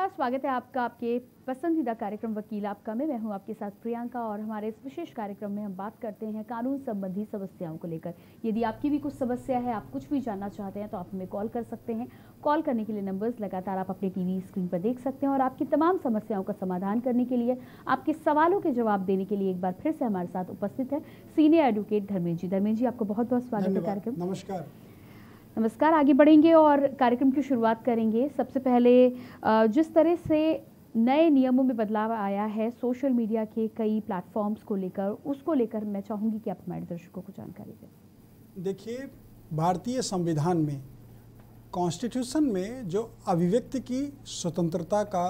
नमस्कार, स्वागत है आपका आपके पसंदीदा कार्यक्रम वकील आपका में। मैं हूं आपके साथ प्रियंका और हमारे इस विशेष कार्यक्रम में हम बात करते हैं कानून संबंधी समस्याओं को लेकर। यदि आपकी भी कुछ समस्या है, आप कुछ भी जानना चाहते हैं तो आप हमें कॉल कर सकते हैं। कॉल करने के लिए नंबर्स लगातार आप अपने टीवी स्क्रीन पर देख सकते हैं और आपकी तमाम समस्याओं का समाधान करने के लिए, आपके सवालों के जवाब देने के लिए एक बार फिर से हमारे साथ उपस्थित है सीनियर एडवोकेट धर्मेंद्र जी। धर्मेंद्र जी, आपको बहुत बहुत स्वागत है कार्यक्रम। नमस्कार। नमस्कार। आगे बढ़ेंगे और कार्यक्रम की शुरुआत करेंगे। सबसे पहले जिस तरह से नए नियमों में बदलाव आया है सोशल मीडिया के कई प्लेटफॉर्म्स को लेकर, उसको लेकर मैं चाहूँगी कि आप हमारे दर्शकों को जानकारी दें। देखिए, भारतीय संविधान में, कॉन्स्टिट्यूशन में जो अभिव्यक्ति की स्वतंत्रता का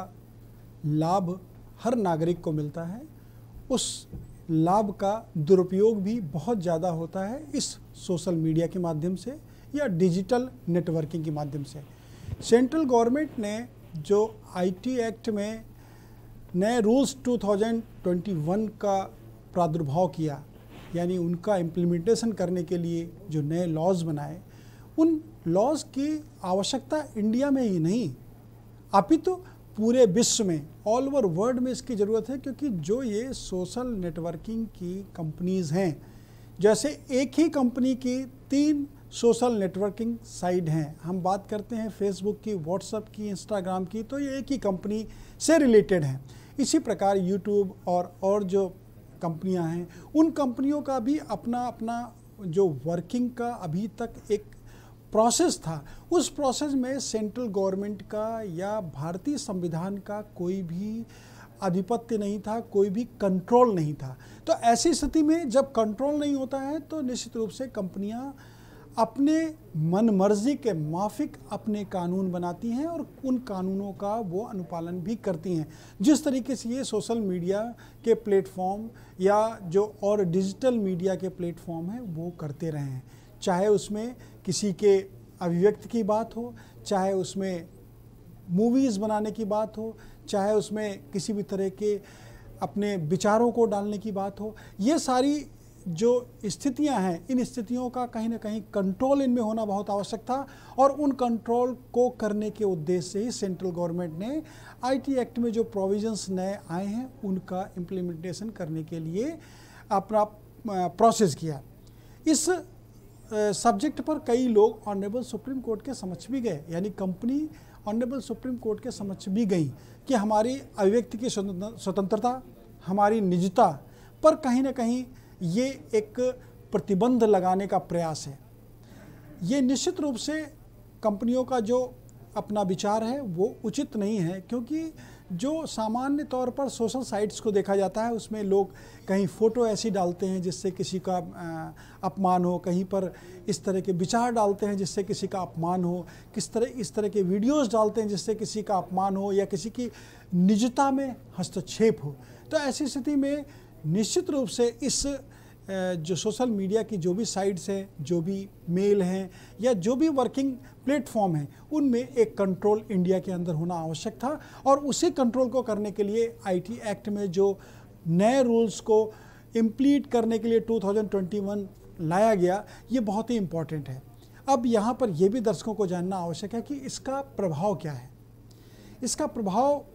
लाभ हर नागरिक को मिलता है, उस लाभ का दुरुपयोग भी बहुत ज़्यादा होता है इस सोशल मीडिया के माध्यम से या डिजिटल नेटवर्किंग के माध्यम से। सेंट्रल गवर्नमेंट ने जो आईटी एक्ट में नए रूल्स 2021 का प्रादुर्भाव किया, यानी उनका इम्प्लीमेंटेशन करने के लिए जो नए लॉज बनाए, उन लॉज की आवश्यकता इंडिया में ही नहीं अपितु पूरे विश्व में, ऑल ओवर वर्ल्ड में इसकी ज़रूरत है। क्योंकि जो ये सोशल नेटवर्किंग की कंपनीज़ हैं, जैसे एक ही कंपनी की 3 सोशल नेटवर्किंग साइट हैं, हम बात करते हैं फेसबुक की, व्हाट्सएप की, इंस्टाग्राम की, तो ये एक ही कंपनी से रिलेटेड हैं। इसी प्रकार यूट्यूब और जो कंपनियां हैं, उन कंपनियों का भी अपना अपना जो वर्किंग का अभी तक एक प्रोसेस था। उस प्रोसेस में सेंट्रल गवर्नमेंट का या भारतीय संविधान का कोई भी आधिपत्य नहीं था, कोई भी कंट्रोल नहीं था। तो ऐसी स्थिति में जब कंट्रोल नहीं होता है तो निश्चित रूप से कंपनियां अपने मन मर्जी के माफिक अपने कानून बनाती हैं और उन कानूनों का वो अनुपालन भी करती हैं। जिस तरीके से ये सोशल मीडिया के प्लेटफॉर्म या जो और डिजिटल मीडिया के प्लेटफॉर्म हैं वो करते रहे हैं, चाहे उसमें किसी के अभिव्यक्ति की बात हो, चाहे उसमें मूवीज़ बनाने की बात हो, चाहे उसमें किसी भी तरह के अपने विचारों को डालने की बात हो। ये सारी जो स्थितियां हैं, इन स्थितियों का कहीं ना कहीं कंट्रोल इनमें होना बहुत आवश्यक था और उन कंट्रोल को करने के उद्देश्य से ही सेंट्रल गवर्नमेंट ने आईटी एक्ट में जो प्रोविजंस नए आए हैं उनका इम्प्लीमेंटेशन करने के लिए अपना प्रोसेस किया। इस सब्जेक्ट पर कई लोग ऑनरेबल सुप्रीम कोर्ट के समक्ष भी गए, यानी कंपनी ऑनरेबल सुप्रीम कोर्ट के समक्ष भी गई कि हमारी अभिव्यक्ति की स्वतंत्रता, हमारी निजता पर कहीं ना कहीं ये एक प्रतिबंध लगाने का प्रयास है। ये निश्चित रूप से कंपनियों का जो अपना विचार है वो उचित नहीं है, क्योंकि जो सामान्य तौर पर सोशल साइट्स को देखा जाता है उसमें लोग कहीं फ़ोटो ऐसी डालते हैं जिससे किसी का अपमान हो, कहीं पर इस तरह के विचार डालते हैं जिससे किसी का अपमान हो, इस तरह के वीडियोस डालते हैं जिससे किसी का अपमान हो या किसी की निजता में हस्तक्षेप हो। तो ऐसी स्थिति में निश्चित रूप से इस जो सोशल मीडिया की जो भी साइट्स हैं, जो भी मेल हैं या जो भी वर्किंग प्लेटफॉर्म हैं, उनमें एक कंट्रोल इंडिया के अंदर होना आवश्यक था। और उसी कंट्रोल को करने के लिए आईटी एक्ट में जो नए रूल्स को इम्प्लीट करने के लिए 2021 लाया गया, ये बहुत ही इम्पॉर्टेंट है। अब यहाँ पर यह भी दर्शकों को जानना आवश्यक है कि इसका प्रभाव क्या है। इसका प्रभाव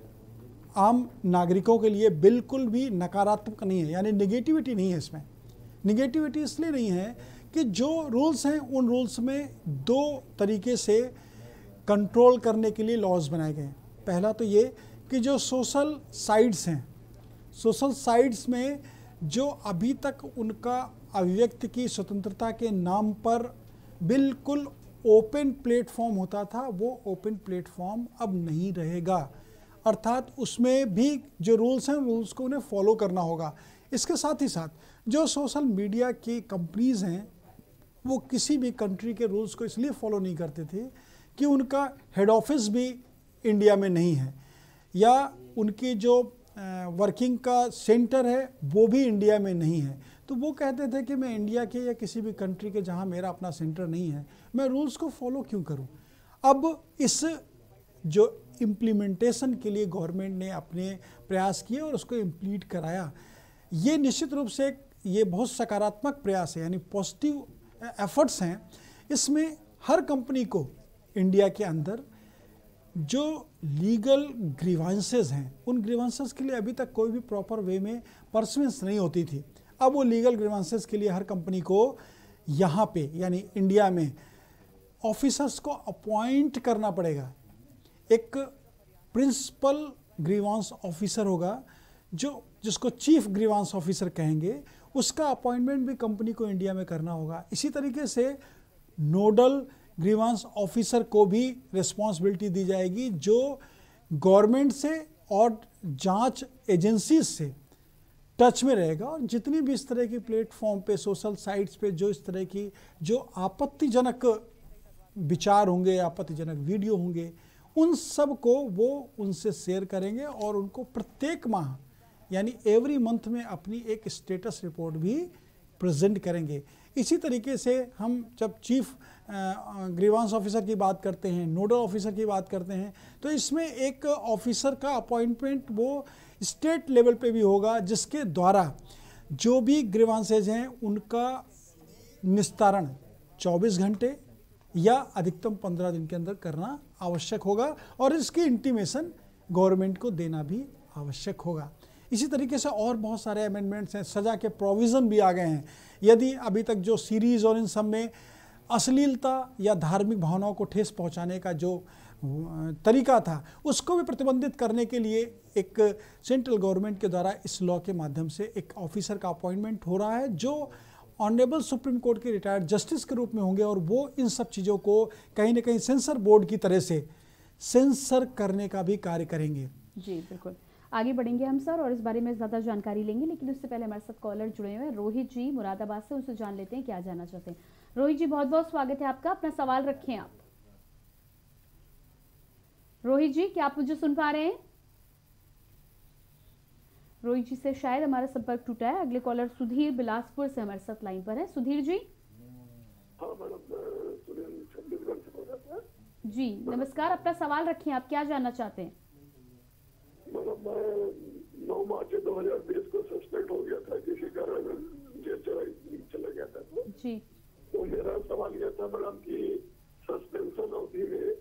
आम नागरिकों के लिए बिल्कुल भी नकारात्मक नहीं है, यानी नेगेटिविटी नहीं है। इसमें नेगेटिविटी इसलिए नहीं है कि जो रूल्स हैं उन रूल्स में 2 तरीके से कंट्रोल करने के लिए लॉज बनाए गए हैं। पहला तो ये कि जो सोशल साइट्स हैं, सोशल साइट्स में जो अभी तक उनका अभिव्यक्ति की स्वतंत्रता के नाम पर बिल्कुल ओपन प्लेटफॉर्म होता था, वो ओपन प्लेटफॉर्म अब नहीं रहेगा। अर्थात उसमें भी जो रूल्स हैं, रूल्स को उन्हें फॉलो करना होगा। इसके साथ ही साथ जो सोशल मीडिया की कंपनीज़ हैं वो किसी भी कंट्री के रूल्स को इसलिए फॉलो नहीं करते थे कि उनका हेड ऑफिस भी इंडिया में नहीं है या उनकी जो वर्किंग का सेंटर है वो भी इंडिया में नहीं है। तो वो कहते थे कि मैं इंडिया के या किसी भी कंट्री के जहां मेरा अपना सेंटर नहीं है, मैं रूल्स को फॉलो क्यों करूं। अब इस जो इम्प्लीमेंटेशन के लिए गवर्नमेंट ने अपने प्रयास किए और उसको इम्प्लीट कराया, ये निश्चित रूप से ये बहुत सकारात्मक प्रयास है, यानी पॉजिटिव एफर्ट्स हैं। इसमें हर कंपनी को इंडिया के अंदर जो लीगल ग्रीवांसेस हैं उन ग्रीवांसेस के लिए अभी तक कोई भी प्रॉपर वे में परसुएंस नहीं होती थी। अब वो लीगल ग्रीवांसेस के लिए हर कंपनी को यहाँ पे यानी इंडिया में ऑफिसर्स को अपॉइंट करना पड़ेगा। एक प्रिंसिपल ग्रीवांस ऑफिसर होगा जिसको चीफ ग्रीवांस ऑफिसर कहेंगे, उसका अपॉइंटमेंट भी कंपनी को इंडिया में करना होगा। इसी तरीके से नोडल ग्रीवांस ऑफिसर को भी रिस्पॉन्सिबिलिटी दी जाएगी जो गवर्नमेंट से और जांच एजेंसीज से टच में रहेगा और जितनी भी इस तरह की प्लेटफॉर्म पे सोशल साइट्स पे जो इस तरह की जो आपत्तिजनक विचार होंगे, आपत्तिजनक वीडियो होंगे, उन सब को वो उनसे शेयर करेंगे और उनको प्रत्येक माह यानी एवरी मंथ में अपनी एक स्टेटस रिपोर्ट भी प्रेजेंट करेंगे। इसी तरीके से हम जब चीफ ग्रीवांस ऑफिसर की बात करते हैं, नोडल ऑफिसर की बात करते हैं, तो इसमें एक ऑफिसर का अपॉइंटमेंट वो स्टेट लेवल पे भी होगा जिसके द्वारा जो भी ग्रीवांसेज हैं उनका निस्तारण 24 घंटे या अधिकतम 15 दिन के अंदर करना आवश्यक होगा और इसकी इंटीमेशन गवर्नमेंट को देना भी आवश्यक होगा। इसी तरीके से और बहुत सारे अमेंडमेंट्स हैं, सज़ा के प्रोविज़न भी आ गए हैं। यदि अभी तक जो सीरीज़ और इन सब में अश्लीलता या धार्मिक भावनाओं को ठेस पहुंचाने का जो तरीका था उसको भी प्रतिबंधित करने के लिए एक सेंट्रल गवर्नमेंट के द्वारा इस लॉ के माध्यम से एक ऑफिसर का अपॉइंटमेंट हो रहा है जो ऑनरेबल सुप्रीम कोर्ट के रिटायर्ड जस्टिस के रूप में होंगे और वो इन सब चीज़ों को कहीं ना कहीं सेंसर बोर्ड की तरह से सेंसर करने का भी कार्य करेंगे। जी बिल्कुल, आगे बढ़ेंगे हम सर और इस बारे में ज़्यादा जानकारी लेंगे, लेकिन उससे पहले हमारे साथ कॉलर जुड़े हुए हैं रोहित जी मुरादाबाद से, उनसे जान लेते हैं क्या जानना चाहते हैं। रोहित जी बहुत बहुत स्वागत है आपका, अपना सवाल रखें आप। रोहित जी क्या आप मुझे सुन पा रहे हैं? रोहित जी से शायद हमारा संपर्क टूटा है। अगले कॉलर सुधीर बिलासपुर से हमारे साथ लाइन पर है। सुधीर जी। हाँ मैडम, छत्तीसगढ़ से बोल रहा था। जी नमस्कार, अपना सवाल रखिए, आप क्या जानना चाहते हैं? मैडम मैं 9 मार्च 2020 को सस्पेंड हो गया था, किसी कारण जेल चला गया था। तो मेरा सवाल यह था मैडम कि सस्पेंशन अवधि में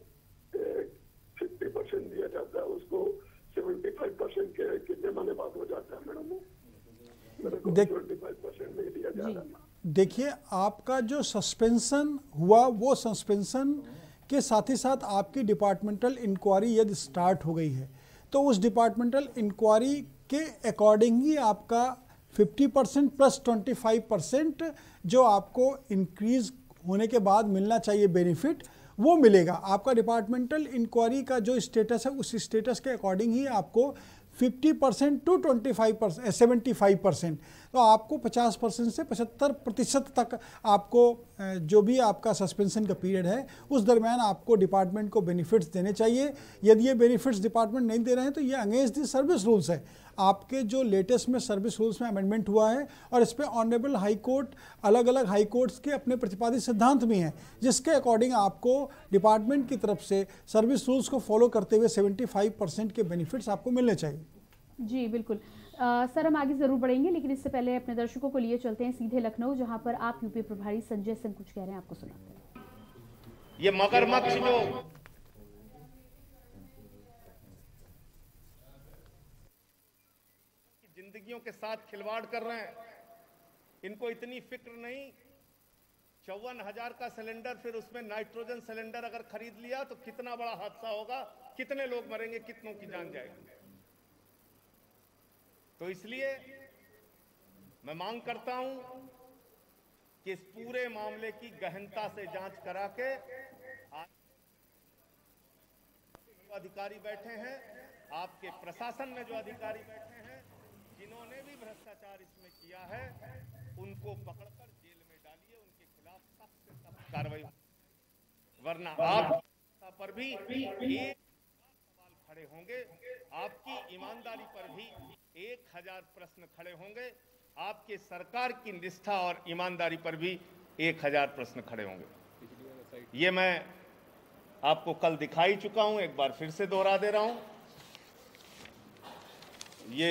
50% दिया जाता है, उसको 75% के कितने महीने बाद हो जाता है मैडम? मेरे को 25% नहीं दिया जा रहा। देखिए, आपका जो सस्पेंशन हुआ वो सस्पेंशन के साथ ही साथ आपकी डिपार्टमेंटल इंक्वायरी यदि स्टार्ट हो गई है तो उस डिपार्टमेंटल इंक्वायरी के अकॉर्डिंग ही आपका 50% प्लस 25% जो आपको इंक्रीज होने के बाद मिलना चाहिए बेनिफिट, वो मिलेगा। आपका डिपार्टमेंटल इंक्वायरी का जो स्टेटस है उस स्टेटस के अकॉर्डिंग ही आपको 50% टू 25% 75%, तो आपको 50% से 75% तक आपको जो भी आपका सस्पेंशन का पीरियड है उस दरमियान आपको डिपार्टमेंट को बेनिफिट्स देने चाहिए। यदि ये बेनिफिट्स डिपार्टमेंट नहीं दे रहे हैं तो ये अगेंस्ट दी सर्विस रूल्स है। आपके जो लेटेस्ट में सर्विस रूल्स में अमेंडमेंट हुआ है और इस पर ऑनरेबल हाई कोर्ट, अलग अलग हाई कोर्ट्स के अपने प्रतिपादित सिद्धांत भी हैं जिसके अकॉर्डिंग आपको डिपार्टमेंट की तरफ से सर्विस रूल्स को फॉलो करते हुए 75% के बेनिफिट्स आपको मिलने चाहिए। जी बिल्कुल सर, हम आगे जरूर बढ़ेंगे, लेकिन इससे पहले अपने दर्शकों को लिए चलते हैं सीधे लखनऊ, जहां पर आप यूपी प्रभारी संजय सिंह कुछ कह रहे हैं, आपको सुनाते हैं। ये मगरमच्छ जो जिंदगियों के साथ खिलवाड़ कर रहे हैं, इनको इतनी फिक्र नहीं। 54,000 का सिलेंडर, फिर उसमें नाइट्रोजन सिलेंडर अगर खरीद लिया तो कितना बड़ा हादसा होगा, कितने लोग मरेंगे, कितनों की जान जाएगी। तो इसलिए मैं मांग करता हूं कि इस पूरे मामले की गहनता से जांच करा के अधिकारी बैठे हैं, आपके प्रशासन में जो अधिकारी बैठे हैं, जिन्होंने भी भ्रष्टाचार इसमें किया है, उनको पकड़कर जेल में डालिए, उनके खिलाफ सख्त से सख्त कार्रवाई, वरना आप पर भी एक सवाल खड़े होंगे, आपकी ईमानदारी पर भी 1000 प्रश्न खड़े होंगे, आपके सरकार की निष्ठा और ईमानदारी पर भी 1000 प्रश्न खड़े होंगे। ये मैं आपको कल दिखाई चुका हूं, एक बार फिर से दोहरा दे रहा हूं। ये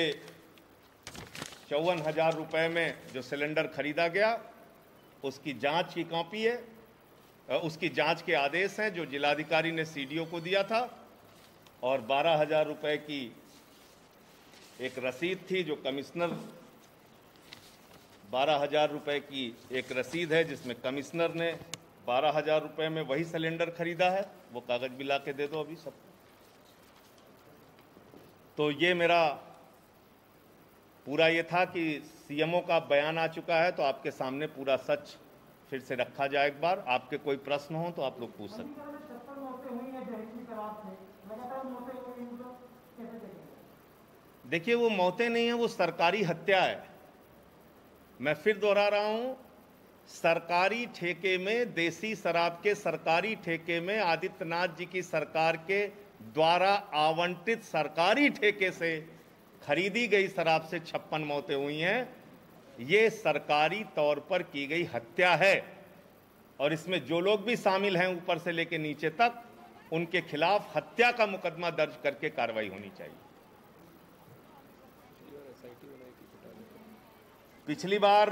54,000 रुपए में जो सिलेंडर खरीदा गया उसकी जांच की कॉपी है, उसकी जांच के आदेश हैं जो जिलाधिकारी ने सीडीओ को दिया था। और 12,000 रुपए की एक रसीद थी जो कमिश्नर 12,000 रुपए की एक रसीद है जिसमें कमिश्नर ने 12,000 रुपए में वही सिलेंडर खरीदा है। वो कागज भी ला के दे दो अभी सब। तो ये मेरा पूरा ये था कि सीएमओ का बयान आ चुका है, तो आपके सामने पूरा सच फिर से रखा जाए। एक बार आपके कोई प्रश्न हो तो आप लोग पूछ सकते हैं। देखिए, वो मौतें नहीं है, वो सरकारी हत्या है। मैं फिर दोहरा रहा हूं, सरकारी ठेके में देसी शराब के सरकारी ठेके में आदित्यनाथ जी की सरकार के द्वारा आवंटित सरकारी ठेके से खरीदी गई शराब से 56 मौतें हुई हैं। ये सरकारी तौर पर की गई हत्या है और इसमें जो लोग भी शामिल हैं ऊपर से लेकर नीचे तक, उनके खिलाफ हत्या का मुकदमा दर्ज करके कार्रवाई होनी चाहिए। पिछली बार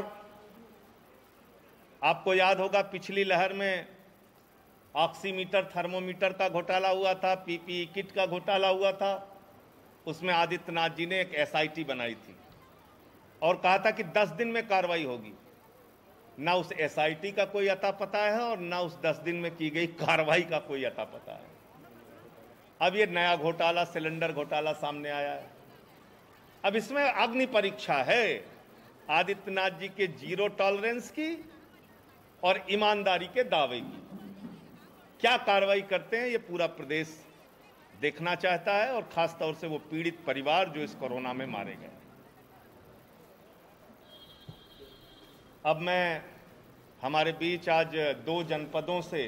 आपको याद होगा, पिछली लहर में ऑक्सीमीटर थर्मोमीटर का घोटाला हुआ था, पीपीई किट का घोटाला हुआ था। उसमें आदित्यनाथ जी ने एक एसआईटी बनाई थी और कहा था कि 10 दिन में कार्रवाई होगी। ना उस एसआईटी का कोई अता पता है और ना उस 10 दिन में की गई कार्रवाई का कोई अता पता है। अब ये नया घोटाला, सिलेंडर घोटाला सामने आया है। अब इसमें अग्नि परीक्षा है आदित्यनाथ जी के जीरो टॉलरेंस की और ईमानदारी के दावे की। क्या कार्रवाई करते हैं ये पूरा प्रदेश देखना चाहता है, और खास तौर से वो पीड़ित परिवार जो इस कोरोना में मारे गए। अब मैं हमारे बीच आज 2 जनपदों से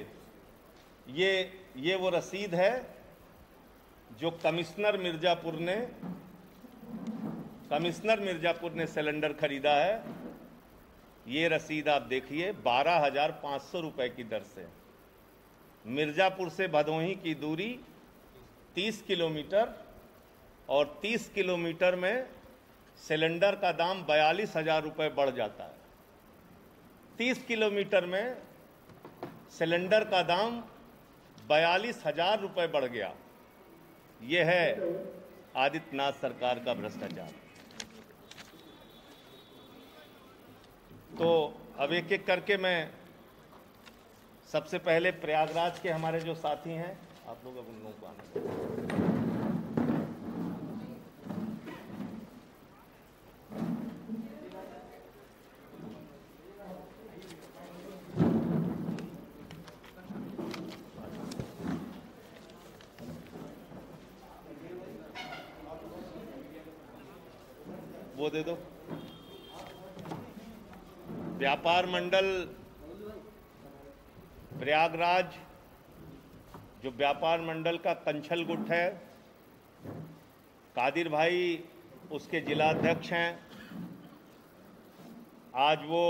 ये वो रसीद है जो कमिश्नर मिर्जापुर ने सिलेंडर खरीदा है। ये रसीद आप देखिए, 12,500 रुपए की दर से। मिर्जापुर से भदोही की दूरी 30 किलोमीटर और 30 किलोमीटर में सिलेंडर का दाम 42,000 रुपए बढ़ जाता है। 30 किलोमीटर में सिलेंडर का दाम 42,000 रुपए बढ़ गया। यह है आदित्यनाथ सरकार का भ्रष्टाचार। तो अब एक एक करके मैं सबसे पहले प्रयागराज के हमारे जो साथी हैं, आप लोग अब उन लोगों को आना। वो दे दो। व्यापार मंडल प्रयागराज, जो व्यापार मंडल का कंछल गुट है, कादिर भाई उसके जिलाध्यक्ष हैं। आज वो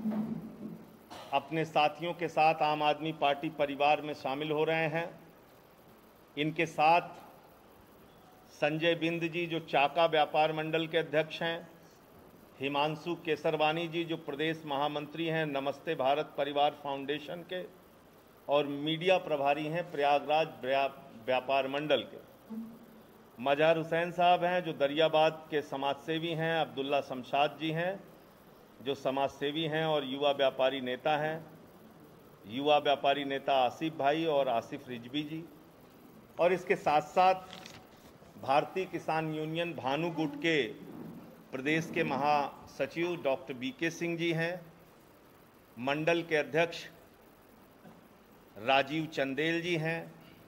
अपने साथियों के साथ आम आदमी पार्टी परिवार में शामिल हो रहे हैं। इनके साथ संजय बिंद जी जो चाका व्यापार मंडल के अध्यक्ष हैं, हिमांशु केसरवानी जी जो प्रदेश महामंत्री हैं नमस्ते भारत परिवार फाउंडेशन के, और मीडिया प्रभारी हैं प्रयागराज व्यापार मंडल के। मजहर हुसैन साहब हैं जो दरियाबाद के समाजसेवी हैं, अब्दुल्ला शमशाद जी हैं जो समाजसेवी हैं और युवा व्यापारी नेता हैं, युवा व्यापारी नेता आसिफ भाई और आसिफ रिजवी जी, और इसके साथ साथ भारतीय किसान यूनियन भानु गुट के प्रदेश के महासचिव डॉक्टर बीके सिंह जी हैं, मंडल के अध्यक्ष राजीव चंदेल जी हैं,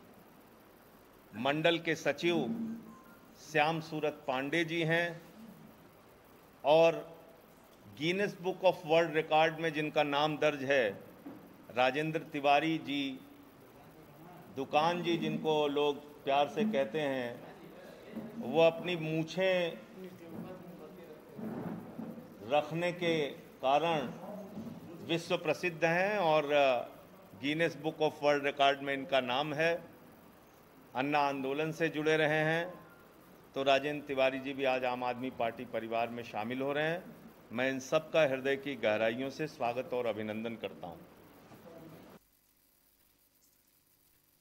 मंडल के सचिव श्याम सूरत पांडे जी हैं, और Guinness book of world record में जिनका नाम दर्ज है राजेंद्र तिवारी जी, दुकान जी जिनको लोग प्यार से कहते हैं, वो अपनी मूछें रखने के कारण विश्व प्रसिद्ध हैं और Guinness book of world record में इनका नाम है। अन्ना आंदोलन से जुड़े रहे हैं। तो राजेंद्र तिवारी जी भी आज आम आदमी पार्टी परिवार में शामिल हो रहे हैं। मैं इन सब का हृदय की गहराइयों से स्वागत और अभिनंदन करता हूं।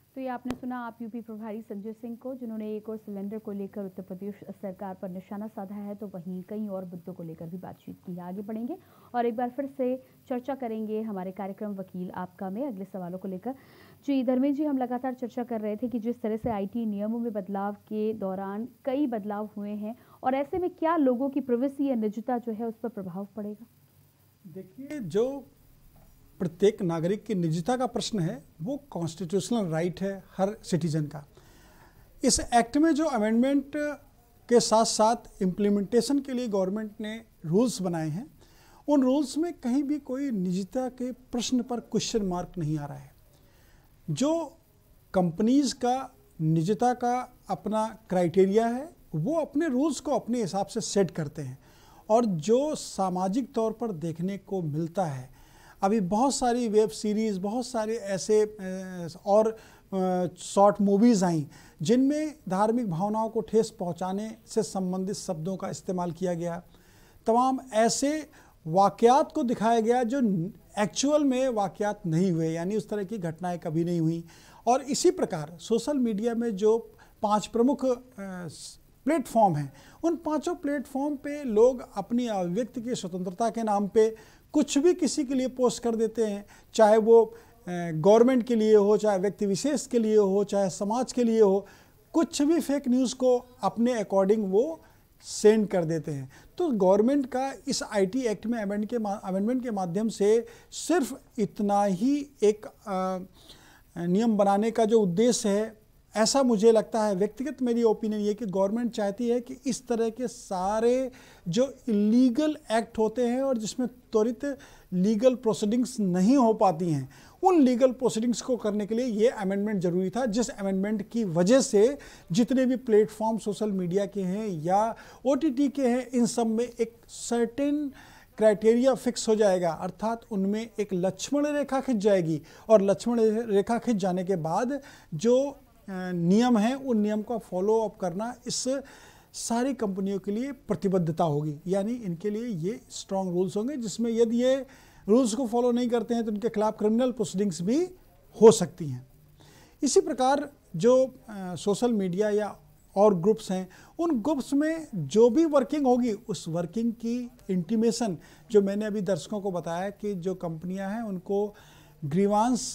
तो ये आपने सुना आप यूपी प्रभारी संजय सिंह को, जिन्होंने एक और सिलेंडर को लेकर उत्तर प्रदेश सरकार पर निशाना साधा है, तो वहीं कई और मुद्दों को लेकर भी बातचीत की है। आगे बढ़ेंगे और एक बार फिर से चर्चा करेंगे हमारे कार्यक्रम वकील आपका में अगले सवालों को लेकर। जी धर्मेंद्र जी, हम लगातार चर्चा कर रहे थे कि जिस तरह से IT नियमों में बदलाव के दौरान कई बदलाव हुए हैं, और ऐसे में क्या लोगों की प्राइवेसी या निजता जो है उस पर प्रभाव पड़ेगा? देखिए, जो प्रत्येक नागरिक की निजता का प्रश्न है वो कॉन्स्टिट्यूशनल राइट है हर सिटीजन का। इस एक्ट में जो अमेंडमेंट के साथ साथ इम्प्लीमेंटेशन के लिए गवर्नमेंट ने रूल्स बनाए हैं, उन रूल्स में कहीं भी कोई निजता के प्रश्न पर क्वेश्चन मार्क नहीं आ रहा है। जो कंपनीज का निजता का अपना क्राइटेरिया है वो अपने रूल्स को अपने हिसाब से सेट करते हैं, और जो सामाजिक तौर पर देखने को मिलता है, अभी बहुत सारी वेब सीरीज़, बहुत सारे ऐसे और शॉर्ट मूवीज़ आई जिनमें धार्मिक भावनाओं को ठेस पहुंचाने से संबंधित शब्दों का इस्तेमाल किया गया। तमाम ऐसे वाक़यात को दिखाया गया जो एक्चुअल में वाक़यात नहीं हुए, यानी उस तरह की घटनाएं कभी नहीं हुई। और इसी प्रकार सोशल मीडिया में जो 5 प्रमुख प्लेटफॉर्म हैं, उन 5 प्लेटफॉर्म पे लोग अपनी अभिव्यक्ति की स्वतंत्रता के नाम पे कुछ भी किसी के लिए पोस्ट कर देते हैं, चाहे वो गवर्नमेंट के लिए हो, चाहे व्यक्ति विशेष के लिए हो, चाहे समाज के लिए हो, कुछ भी फेक न्यूज़ को अपने अकॉर्डिंग वो सेंड कर देते हैं। तो गवर्नमेंट का इस IT एक्ट में अमेंडमेंट के माध्यम से सिर्फ इतना ही एक नियम बनाने का जो उद्देश्य है, ऐसा मुझे लगता है, व्यक्तिगत मेरी ओपिनियन ये कि गवर्नमेंट चाहती है कि इस तरह के सारे जो इलीगल एक्ट होते हैं और जिसमें त्वरित लीगल प्रोसीडिंग्स नहीं हो पाती हैं, उन लीगल प्रोसीडिंग्स को करने के लिए ये अमेंडमेंट ज़रूरी था, जिस अमेंडमेंट की वजह से जितने भी प्लेटफॉर्म सोशल मीडिया के हैं या OTT के हैं, इन सब में एक सर्टेन क्राइटेरिया फिक्स हो जाएगा, अर्थात उनमें एक लक्ष्मण रेखा खिंच जाएगी, और लक्ष्मण रेखा खिंच जाने के बाद जो नियम है उन नियम का फॉलो अप करना इस सारी कंपनियों के लिए प्रतिबद्धता होगी, यानी इनके लिए ये स्ट्रॉन्ग रूल्स होंगे, जिसमें यदि ये रूल्स को फॉलो नहीं करते हैं तो उनके खिलाफ क्रिमिनल प्रोसीडिंग्स भी हो सकती हैं। इसी प्रकार जो सोशल मीडिया या और ग्रुप्स हैं, उन ग्रुप्स में जो भी वर्किंग होगी उस वर्किंग की इंटीमेशन, जो मैंने अभी दर्शकों को बताया कि जो कंपनियां हैं उनको ग्रीवांस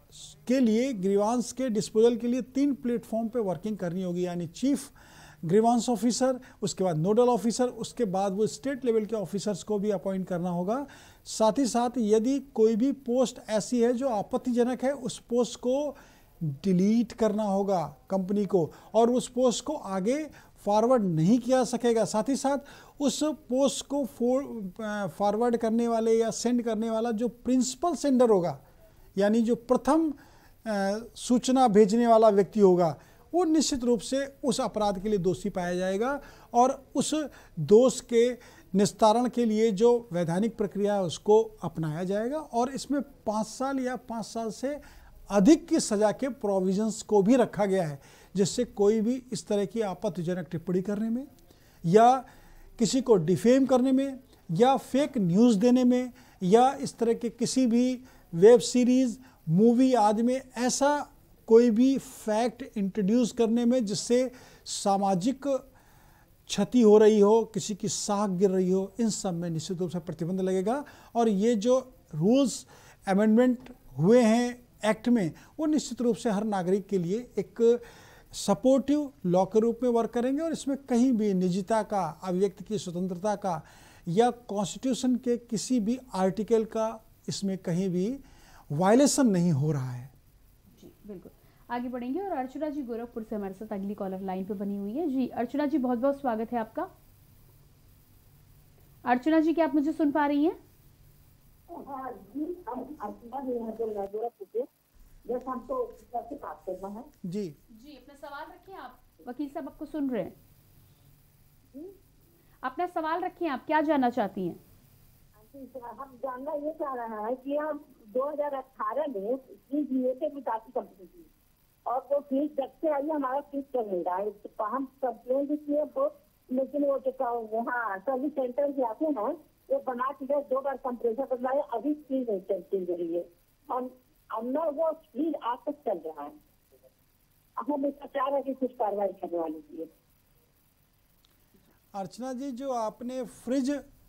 के डिस्पोजल के लिए 3 प्लेटफॉर्म पे वर्किंग करनी होगी, यानी चीफ ग्रीवांस ऑफिसर, उसके बाद नोडल ऑफिसर, उसके बाद वो स्टेट लेवल के ऑफिसर्स को भी अपॉइंट करना होगा। साथ ही साथ यदि कोई भी पोस्ट ऐसी है जो आपत्तिजनक है, उस पोस्ट को डिलीट करना होगा कंपनी को, और उस पोस्ट को आगे फॉरवर्ड नहीं किया सकेगा। साथ ही साथ उस पोस्ट को फॉरवर्ड करने वाले या सेंड करने वाला जो प्रिंसिपल सेंडर होगा, यानी जो प्रथम सूचना भेजने वाला व्यक्ति होगा, वो निश्चित रूप से उस अपराध के लिए दोषी पाया जाएगा, और उस दोष के निस्तारण के लिए जो वैधानिक प्रक्रिया है उसको अपनाया जाएगा। और इसमें 5 साल या 5 साल से अधिक की सज़ा के प्रोविजंस को भी रखा गया है, जिससे कोई भी इस तरह की आपत्तिजनक टिप्पणी करने में या किसी को डिफेम करने में या फेक न्यूज़ देने में या इस तरह के किसी भी वेब सीरीज़, मूवी आदि में ऐसा कोई भी फैक्ट इंट्रोड्यूस करने में जिससे सामाजिक क्षति हो रही हो, किसी की साख गिर रही हो, इन सब में निश्चित रूप से प्रतिबंध लगेगा। और ये जो रूल्स अमेंडमेंट हुए हैं एक्ट में, वो निश्चित रूप से हर नागरिक के लिए एक सपोर्टिव लॉ के रूप में वर्क करेंगे, और इसमें कहीं भी निजता का, अभिव्यक्ति की स्वतंत्रता का या कॉन्स्टिट्यूशन के किसी भी आर्टिकल का इसमें कहीं भी वायलेशन नहीं हो रहा है। जी बिल्कुल, आगे बढ़ेंगे और अर्चना जी गोरखपुर से हमारे साथ अगली कॉलर लाइन पे बनी हुई है। जी अर्चना जी, बहुत बहुत स्वागत है आपका। अर्चना जी, क्या आप मुझे सुन पा रही हैं? हाँ जी, गोरखपुर से जैसे हमको कैसे बात करना है। जी जी, अपना सवाल रखिए, आप वकील साहब आपको सुन रहे हैं। अपना सवाल रखिए, आप क्या जानना चाहती हैं? हम जानना ये चाह रहे हैं कि हम 2018 में फीस के मिताकी कंपनी की, और वो फीस जब से आई हमारा फीस चल नहीं रहा है। तो हम कंप्लेन भी किए बहुत, लेकिन वो जो वहाँ सर्विस सेंटर भी आते हैं वो बना के 2 बार कंप्रेसर बदलाए, अभी फीस नहीं चल रही है, और न वो फीस आज तक चल रहा है। हम इसका चाह रहे कि कुछ कार्रवाई करवा लीजिए। अर्चना जी, जो आपने फ्रिज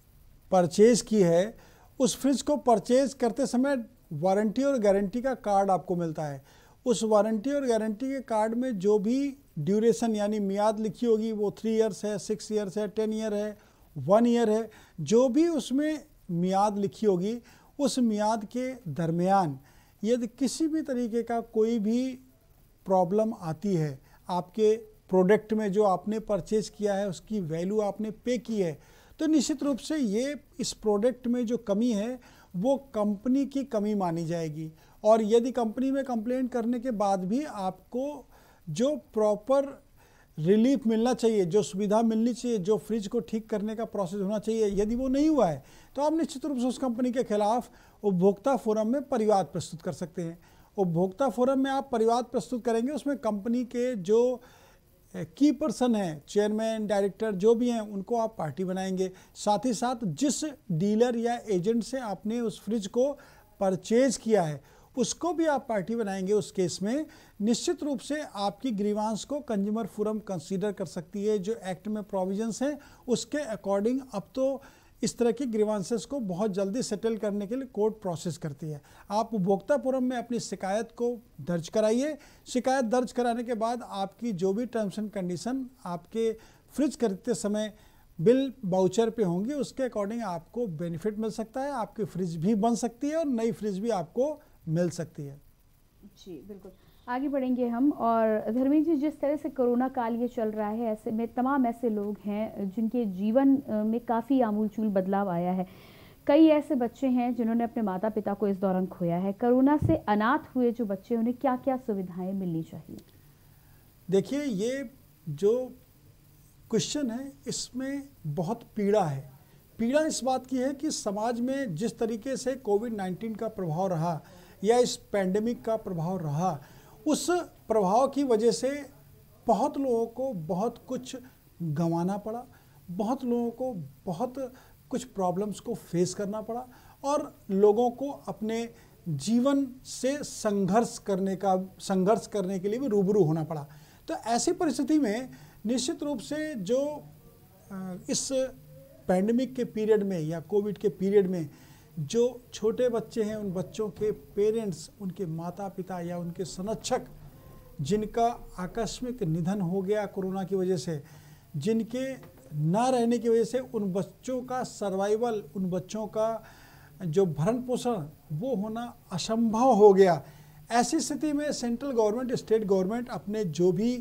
परचेज की है, उस फ्रिज को परचेज करते समय वारंटी और गारंटी का कार्ड आपको मिलता है। उस वारंटी और गारंटी के कार्ड में जो भी ड्यूरेशन यानी मियाद लिखी होगी वो 3 इयर्स है, 6 इयर्स है, 10 ईयर है, 1 ईयर है, जो भी उसमें मियाद लिखी होगी, उस मियाद के दरमियान यदि किसी भी तरीके का कोई भी प्रॉब्लम आती है, आपके प्रोडक्ट में जो आपने परचेज किया है उसकी वैल्यू आपने पे की है, तो निश्चित रूप से ये इस प्रोडक्ट में जो कमी है वो कंपनी की कमी मानी जाएगी। और यदि कंपनी में कंप्लेंट करने के बाद भी आपको जो प्रॉपर रिलीफ मिलना चाहिए, जो सुविधा मिलनी चाहिए, जो फ्रिज को ठीक करने का प्रोसेस होना चाहिए, यदि वो नहीं हुआ है तो आप निश्चित रूप से उस कंपनी के खिलाफ उपभोक्ता फोरम में परिवाद प्रस्तुत कर सकते हैं। उपभोक्ता फोरम में आप परिवाद प्रस्तुत करेंगे, उसमें कंपनी के जो की पर्सन हैं, चेयरमैन, डायरेक्टर जो भी हैं, उनको आप पार्टी बनाएंगे। साथ ही साथ जिस डीलर या एजेंट से आपने उस फ्रिज को परचेज किया है उसको भी आप पार्टी बनाएंगे। उस केस में निश्चित रूप से आपकी ग्रीवांस को कंज्यूमर फोरम कंसीडर कर सकती है। जो एक्ट में प्रोविजंस हैं उसके अकॉर्डिंग अब तो इस तरह की ग्रीवांसेस को बहुत जल्दी सेटल करने के लिए कोर्ट प्रोसेस करती है। आप उपभोक्ता फोरम में अपनी शिकायत को दर्ज कराइए। शिकायत दर्ज कराने के बाद आपकी जो भी टर्म्स एंड कंडीशन आपके फ्रिज खरीदते समय बिल बाउचर पे होंगे, उसके अकॉर्डिंग आपको बेनिफिट मिल सकता है। आपकी फ्रिज भी बन सकती है और नई फ्रिज भी आपको मिल सकती है। जी बिल्कुल, आगे बढ़ेंगे हम। और धर्मेंद्र जी, जिस तरह से कोरोना काल ये चल रहा है, ऐसे में तमाम ऐसे लोग हैं जिनके जीवन में काफ़ी आमूलचूल बदलाव आया है। कई ऐसे बच्चे हैं जिन्होंने अपने माता पिता को इस दौरान खोया है। कोरोना से अनाथ हुए जो बच्चे, उन्हें क्या क्या सुविधाएं मिलनी चाहिए? देखिए, ये जो क्वेश्चन है इसमें बहुत पीड़ा है। पीड़ा इस बात की है कि समाज में जिस तरीके से कोविड-19 का प्रभाव रहा या इस पैंडेमिक का प्रभाव रहा, उस प्रभाव की वजह से बहुत लोगों को बहुत कुछ गंवाना पड़ा, बहुत लोगों को बहुत कुछ प्रॉब्लम्स को फेस करना पड़ा और लोगों को अपने जीवन से संघर्ष करने के लिए भी रूबरू होना पड़ा। तो ऐसी परिस्थिति में निश्चित रूप से जो इस पैंडेमिक के पीरियड में या कोविड के पीरियड में जो छोटे बच्चे हैं, उन बच्चों के पेरेंट्स, उनके माता पिता या उनके संरक्षक जिनका आकस्मिक निधन हो गया कोरोना की वजह से, जिनके ना रहने की वजह से उन बच्चों का सर्वाइवल, उन बच्चों का जो भरण पोषण वो होना असंभव हो गया। ऐसी स्थिति में सेंट्रल गवर्नमेंट, स्टेट गवर्नमेंट अपने जो भी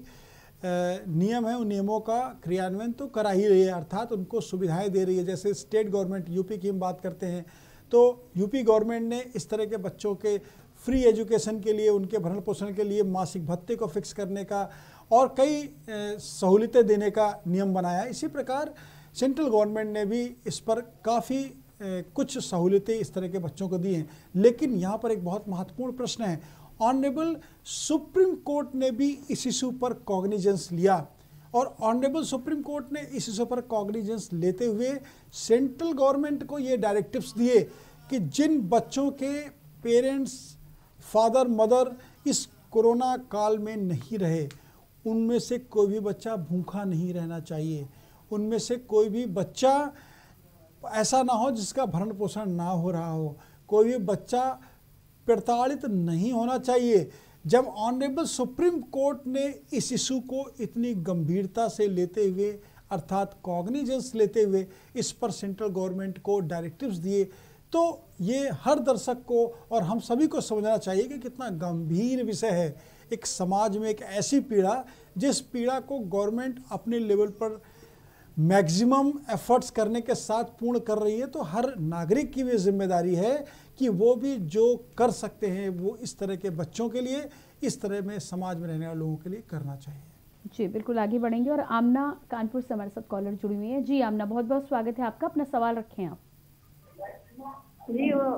नियम है उन नियमों का क्रियान्वयन तो करा ही रही है, अर्थात उनको सुविधाएं दे रही है। जैसे स्टेट गवर्नमेंट, यूपी की हम बात करते हैं तो यूपी गवर्नमेंट ने इस तरह के बच्चों के फ्री एजुकेशन के लिए, उनके भरण पोषण के लिए मासिक भत्ते को फिक्स करने का और कई सहूलियतें देने का नियम बनाया। इसी प्रकार सेंट्रल गवर्नमेंट ने भी इस पर काफ़ी कुछ सहूलियतें इस तरह के बच्चों को दी हैं। लेकिन यहाँ पर एक बहुत महत्वपूर्ण प्रश्न है। ऑनरेबल सुप्रीम कोर्ट ने भी इस इशू पर कॉग्निजेंस लिया और ऑनरेबल सुप्रीम कोर्ट ने इस इशू पर कॉग्निजेंस लेते हुए सेंट्रल गवर्नमेंट को ये डायरेक्टिव्स दिए कि जिन बच्चों के पेरेंट्स, फादर, मदर इस कोरोना काल में नहीं रहे, उनमें से कोई भी बच्चा भूखा नहीं रहना चाहिए। उनमें से कोई भी बच्चा ऐसा ना हो जिसका भरण पोषण ना हो रहा हो। कोई भी बच्चा प्रताड़ित नहीं होना चाहिए। जब ऑनरेबल सुप्रीम कोर्ट ने इस इशू को इतनी गंभीरता से लेते हुए, अर्थात कॉग्निजेंस लेते हुए इस पर सेंट्रल गवर्नमेंट को डायरेक्टिव्स दिए, तो ये हर दर्शक को और हम सभी को समझना चाहिए कि कितना गंभीर विषय है। एक समाज में एक ऐसी पीड़ा, जिस पीड़ा को गवर्नमेंट अपने लेवल पर मैक्सिमम एफर्ट्स करने के साथ पूर्ण कर रही है, तो हर नागरिक की भी जिम्मेदारी है कि वो भी जो कर सकते हैं वो इस तरह के बच्चों के लिए, इस तरह में समाज में रहने वाले लोगों के लिए करना चाहिए। जी बिल्कुल, आगे बढ़ेंगे। और आमना कानपुर से हमारे साथ कॉलर जुड़ी हुई है। जी आमना, बहुत बहुत स्वागत है आपका। अपना सवाल रखें आप। जी वो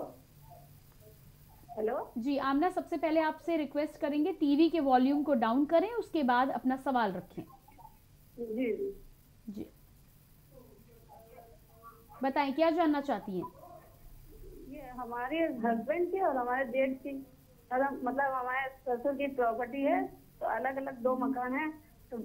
हेलो जी आमना, सबसे पहले आपसे रिक्वेस्ट करेंगे टीवी के वॉल्यूम को डाउन करें, उसके बाद अपना सवाल रखें। जी जी बताएं, क्या जानना चाहती हैं? ये हमारे हस्बैंड की और हमारे जेठ की, मतलब हमारे ससुर की प्रॉपर्टी है तो अलग अलग 2 मकान हैं तो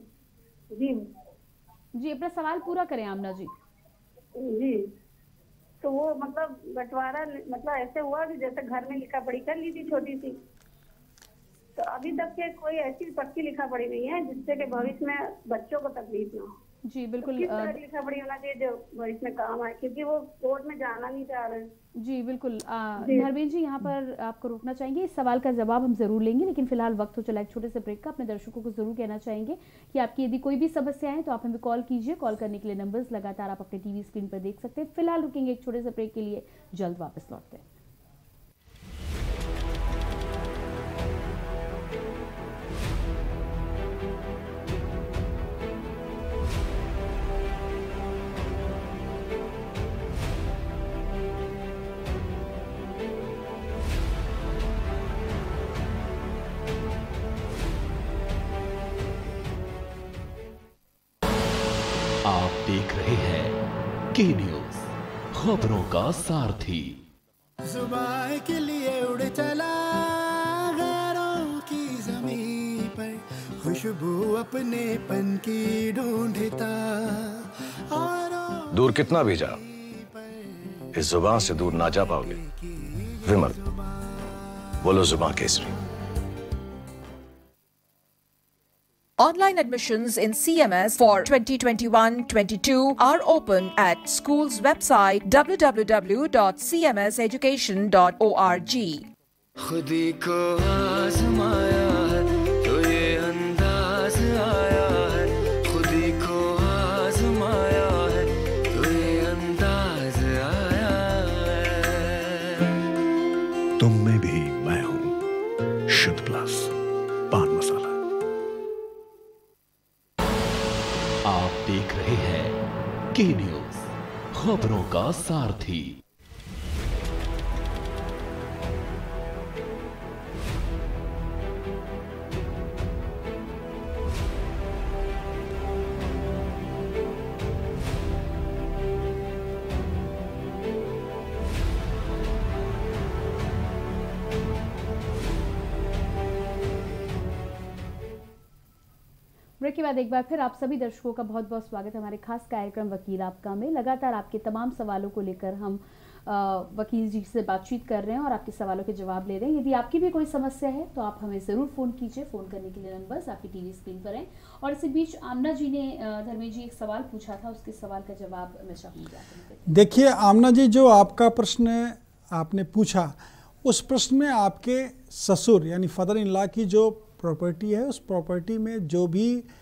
जी अपना सवाल पूरा करें आमना जी। जी तो वो मतलब बंटवारा मतलब ऐसे हुआ कि जैसे घर में लिखा पढ़ी कर ली थी छोटी सी, तो अभी तक के कोई ऐसी पक्की लिखा पढ़ी नहीं है जिससे कि भविष्य में बच्चों को तकलीफ ना हो। जी बिल्कुल। तो किस तरह की लिखा पढ़ी होना चाहिए जो भविष्य में काम आए, क्योंकि वो कोर्ट में जाना नहीं चाह रहे। जी बिल्कुल। धर्मेंद्र जी यहाँ पर आपको रोकना चाहेंगे, इस सवाल का जवाब हम जरूर लेंगे, लेकिन फिलहाल वक्त हो चला एक छोटे से ब्रेक का। अपने दर्शकों को जरूर कहना चाहेंगे कि आपकी यदि कोई भी समस्या है तो आप हमें कॉल कीजिए। कॉल करने के लिए नंबर्स लगातार आप अपने टीवी स्क्रीन पर देख सकते हैं। फिलहाल रुकेंगे एक छोटे से ब्रेक के लिए, जल्द वापस लौटते हैं। आप देख रहे हैं के न्यूज, खबरों का सारथी। जुबान के लिए उड़ चला गैरों की ज़मीं पर, खुशबू अपने पन की ढूंढता। दूर कितना भी जा, इस जुबान से दूर ना जा पाओगे। विमल, बोलो जुबान Kesari. Online admissions in CMS for 2021-22 are open at school's website www.cmseducation.org. खुदी को आज़माया है तो ये अंदाज आया है, खुदी को आज़माया है तो ये अंदाज आया है। तुम में भी मैं हूं, शुद्ध प्लस पान मसाला। आप देख रहे हैं के न्यूज, खबरों का सारथी। ब्रेक के बाद एक बार फिर आप सभी दर्शकों का बहुत बहुत स्वागत है हमारे खास कार्यक्रम वकील आपका में। लगातार आपके तमाम सवालों को लेकर हम वकील जी से बातचीत कर रहे हैं और आपके सवालों के जवाब ले रहे हैं। यदि आपकी भी कोई समस्या है तो आप हमें ज़रूर फ़ोन कीजिए। फ़ोन करने के लिए नंबर्स आपकी टीवी स्क्रीन पर हैं। और इसी बीच आमना जी ने धर्मेंद्र जी एक सवाल पूछा था, उसके सवाल का जवाब मैं चाहूँगी। देखिए आमना जी, जो आपका प्रश्न आपने पूछा, उस प्रश्न में आपके ससुर यानी फादर इन लॉ की जो प्रॉपर्टी है, उस प्रॉपर्टी में जो भी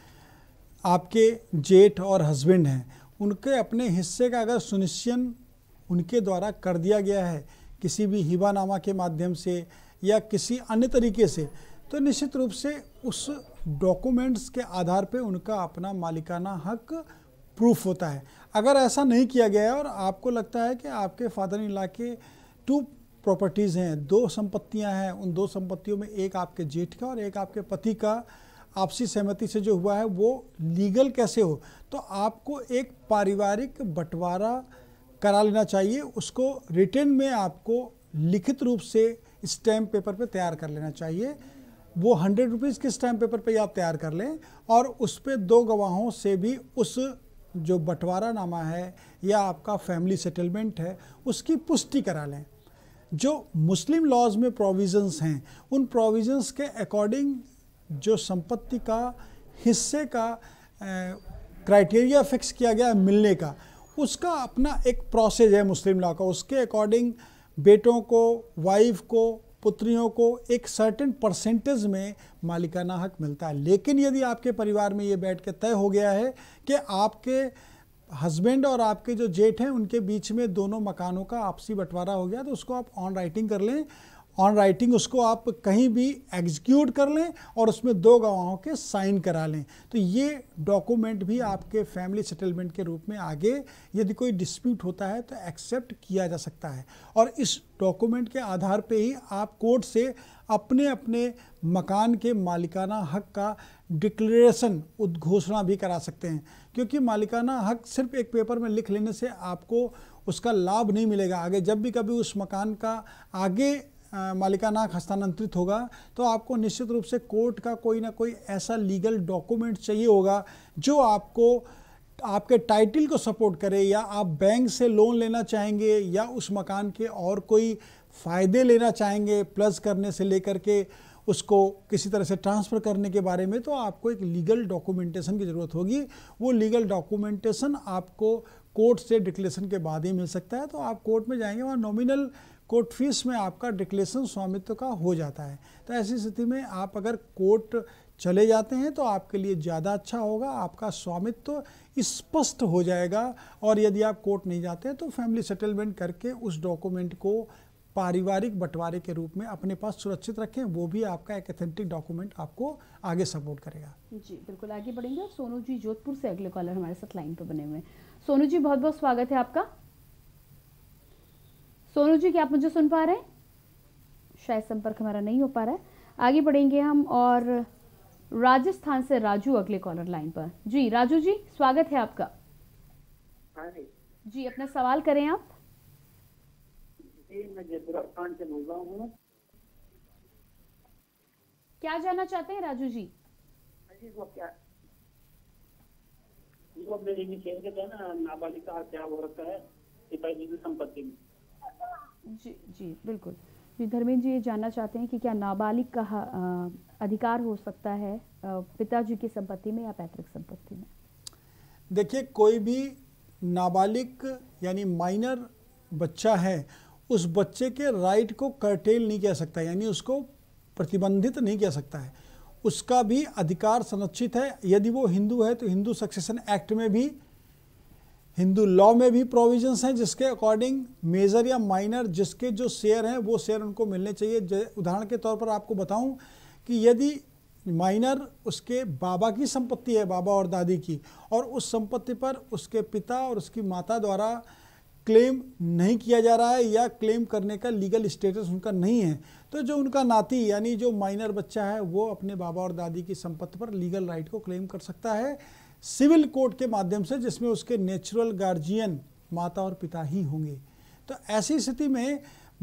आपके जेठ और हस्बैंड हैं, उनके अपने हिस्से का अगर सुनिश्चय उनके द्वारा कर दिया गया है किसी भी हिबानामा के माध्यम से या किसी अन्य तरीके से, तो निश्चित रूप से उस डॉक्यूमेंट्स के आधार पे उनका अपना मालिकाना हक प्रूफ होता है। अगर ऐसा नहीं किया गया है और आपको लगता है कि आपके फादर इन लॉ के 2 प्रॉपर्टीज़ हैं, 2 संपत्तियां हैं, उन 2 संपत्तियों में एक आपके जेठ का और एक आपके पति का आपसी सहमति से जो हुआ है वो लीगल कैसे हो, तो आपको एक पारिवारिक बंटवारा करा लेना चाहिए। उसको रिटन में आपको लिखित रूप से स्टैम्प पेपर पे तैयार कर लेना चाहिए। वो 100 रुपीज़ के स्टैम्प पेपर पे आप तैयार कर लें और उस पर 2 गवाहों से भी उस जो बंटवारा नामा है या आपका फैमिली सेटलमेंट है उसकी पुष्टि करा लें। जो मुस्लिम लॉज में प्रोविज़न्स हैं, उन प्रोविज़न्स के अकॉर्डिंग जो संपत्ति का हिस्से का क्राइटेरिया फिक्स किया गया है मिलने का, उसका अपना एक प्रोसेस है मुस्लिम लॉ का। उसके अकॉर्डिंग बेटों को, वाइफ को, पुत्रियों को एक सर्टेन परसेंटेज में मालिकाना हक मिलता है। लेकिन यदि आपके परिवार में ये बैठ के तय हो गया है कि आपके हस्बैंड और आपके जो जेठ हैं उनके बीच में दोनों मकानों का आपसी बंटवारा हो गया, तो उसको आप ऑन राइटिंग कर लें। ऑन राइटिंग उसको आप कहीं भी एग्जीक्यूट कर लें और उसमें 2 गवाहों के साइन करा लें। तो ये डॉक्यूमेंट भी आपके फैमिली सेटलमेंट के रूप में आगे यदि कोई डिस्प्यूट होता है तो एक्सेप्ट किया जा सकता है। और इस डॉक्यूमेंट के आधार पे ही आप कोर्ट से अपने अपने मकान के मालिकाना हक का डिक्लेरेशन, उद्घोषणा भी करा सकते हैं। क्योंकि मालिकाना हक सिर्फ एक पेपर में लिख लेने से आपको उसका लाभ नहीं मिलेगा। आगे जब भी कभी उस मकान का आगे मालिकाना हक हस्तांतरित होगा तो आपको निश्चित रूप से कोर्ट का कोई ना कोई ऐसा लीगल डॉक्यूमेंट चाहिए होगा जो आपको आपके टाइटल को सपोर्ट करे, या आप बैंक से लोन लेना चाहेंगे या उस मकान के और कोई फ़ायदे लेना चाहेंगे प्लस करने से लेकर के उसको किसी तरह से ट्रांसफ़र करने के बारे में, तो आपको एक लीगल डॉक्यूमेंटेशन की ज़रूरत होगी। वो लीगल डॉक्यूमेंटेशन आपको कोर्ट से डिक्लेरेशन के बाद ही मिल सकता है। तो आप कोर्ट में जाएंगे, वहाँ नॉमिनल कोर्ट फीस में आपका डिक्लेरेशन स्वामित्व का हो जाता है। तो ऐसी स्थिति में आप अगर कोर्ट चले जाते हैं तो आपके लिए ज़्यादा अच्छा होगा, आपका स्वामित्व स्पष्ट हो जाएगा। और यदि आप कोर्ट नहीं जाते हैं तो फैमिली सेटलमेंट करके उस डॉक्यूमेंट को पारिवारिक बंटवारे के रूप में अपने पास सुरक्षित रखें, वो भी आपका एक ऑथेंटिक डॉक्यूमेंट आपको आगे सपोर्ट करेगा। जी बिल्कुल, आगे बढ़ेंगे। और सोनू जी जोधपुर से अगले कॉलर हमारे साथ लाइन पर बने हुए हैं। सोनू जी बहुत बहुत स्वागत है आपका। सोनू जी क्या आप मुझे सुन पा रहे हैं? शायद संपर्क हमारा नहीं हो पा रहा है। आगे बढ़ेंगे हम और राजस्थान से राजू अगले कॉलर लाइन पर। जी राजू जी स्वागत है आपका। जी अपना सवाल करें आप। जी मैं राजस्थान से बोल रहा हूँ। क्या जानना चाहते हैं राजू जी? वो मेरी निषेध के है ना, नाबालिग का क्या हो रखा है पिताजी की संपत्ति में। जी जी बिल्कुल जी। धर्मेंद्र जी ये जानना चाहते हैं कि क्या नाबालिग का अधिकार हो सकता है पिताजी की संपत्ति में या पैतृक संपत्ति में? देखिए, कोई भी नाबालिग यानी माइनर बच्चा है, उस बच्चे के राइट को कर्टेल नहीं किया सकता, यानी उसको प्रतिबंधित नहीं किया सकता है। उसका भी अधिकार संरक्षित है। यदि वो हिंदू है तो हिंदू सक्सेशन एक्ट में भी, हिंदू लॉ में भी प्रोविजंस हैं जिसके अकॉर्डिंग मेजर या माइनर जिसके जो शेयर हैं वो शेयर उनको मिलने चाहिए। उदाहरण के तौर पर आपको बताऊं कि यदि माइनर उसके बाबा की संपत्ति है, बाबा और दादी की, और उस संपत्ति पर उसके पिता और उसकी माता द्वारा क्लेम नहीं किया जा रहा है या क्लेम करने का लीगल स्टेटस उनका नहीं है, तो जो उनका नाती यानी जो माइनर बच्चा है वो अपने बाबा और दादी की संपत्ति पर लीगल राइट को क्लेम कर सकता है सिविल कोर्ट के माध्यम से, जिसमें उसके नेचुरल गार्जियन माता और पिता ही होंगे। तो ऐसी स्थिति में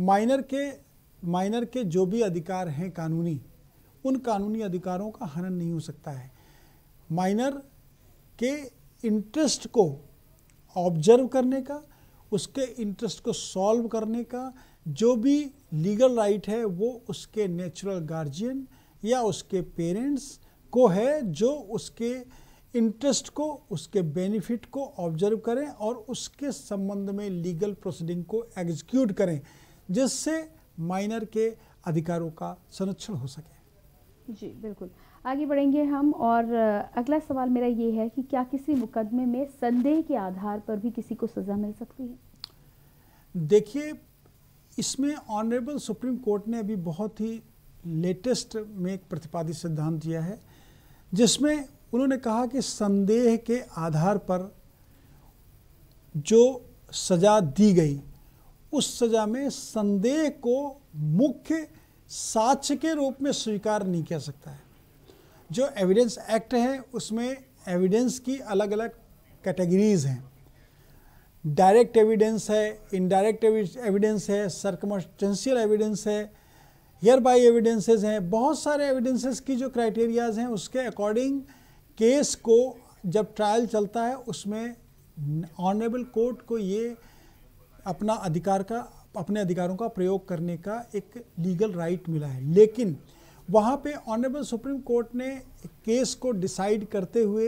माइनर के जो भी अधिकार हैं कानूनी, उन कानूनी अधिकारों का हनन नहीं हो सकता है। माइनर के इंटरेस्ट को ऑब्जर्व करने का, उसके इंटरेस्ट को सॉल्व करने का जो भी लीगल राइट है वो उसके नेचुरल गार्जियन या उसके पेरेंट्स को है, जो उसके इंटरेस्ट को, उसके बेनिफिट को ऑब्जर्व करें और उसके संबंध में लीगल प्रोसीडिंग को एग्जीक्यूट करें, जिससे माइनर के अधिकारों का संरक्षण हो सके। जी बिल्कुल, आगे बढ़ेंगे हम। और अगला सवाल मेरा ये है कि क्या किसी मुकदमे में संदेह के आधार पर भी किसी को सज़ा मिल सकती है? देखिए, इसमें ऑनरेबल सुप्रीम कोर्ट ने अभी बहुत ही लेटेस्ट में एक प्रतिपादित सिद्धांत दिया है, जिसमें उन्होंने कहा कि संदेह के आधार पर जो सज़ा दी गई, उस सज़ा में संदेह को मुख्य साक्ष्य के रूप में स्वीकार नहीं किया सकता है। जो एविडेंस एक्ट है उसमें एविडेंस की अलग अलग कैटेगरीज हैं। डायरेक्ट एविडेंस है, इनडायरेक्ट एविडेंस है, सर्कमस्टेंशियल एविडेंस है, हियर बाय एविडेंसेस हैं। बहुत सारे एविडेंसेस की जो क्राइटेरियाज हैं उसके अकॉर्डिंग केस को जब ट्रायल चलता है उसमें ऑनरेबल कोर्ट को ये अपने अधिकारों का प्रयोग करने का एक लीगल राइट मिला है। लेकिन वहाँ पे ऑनरेबल सुप्रीम कोर्ट ने केस को डिसाइड करते हुए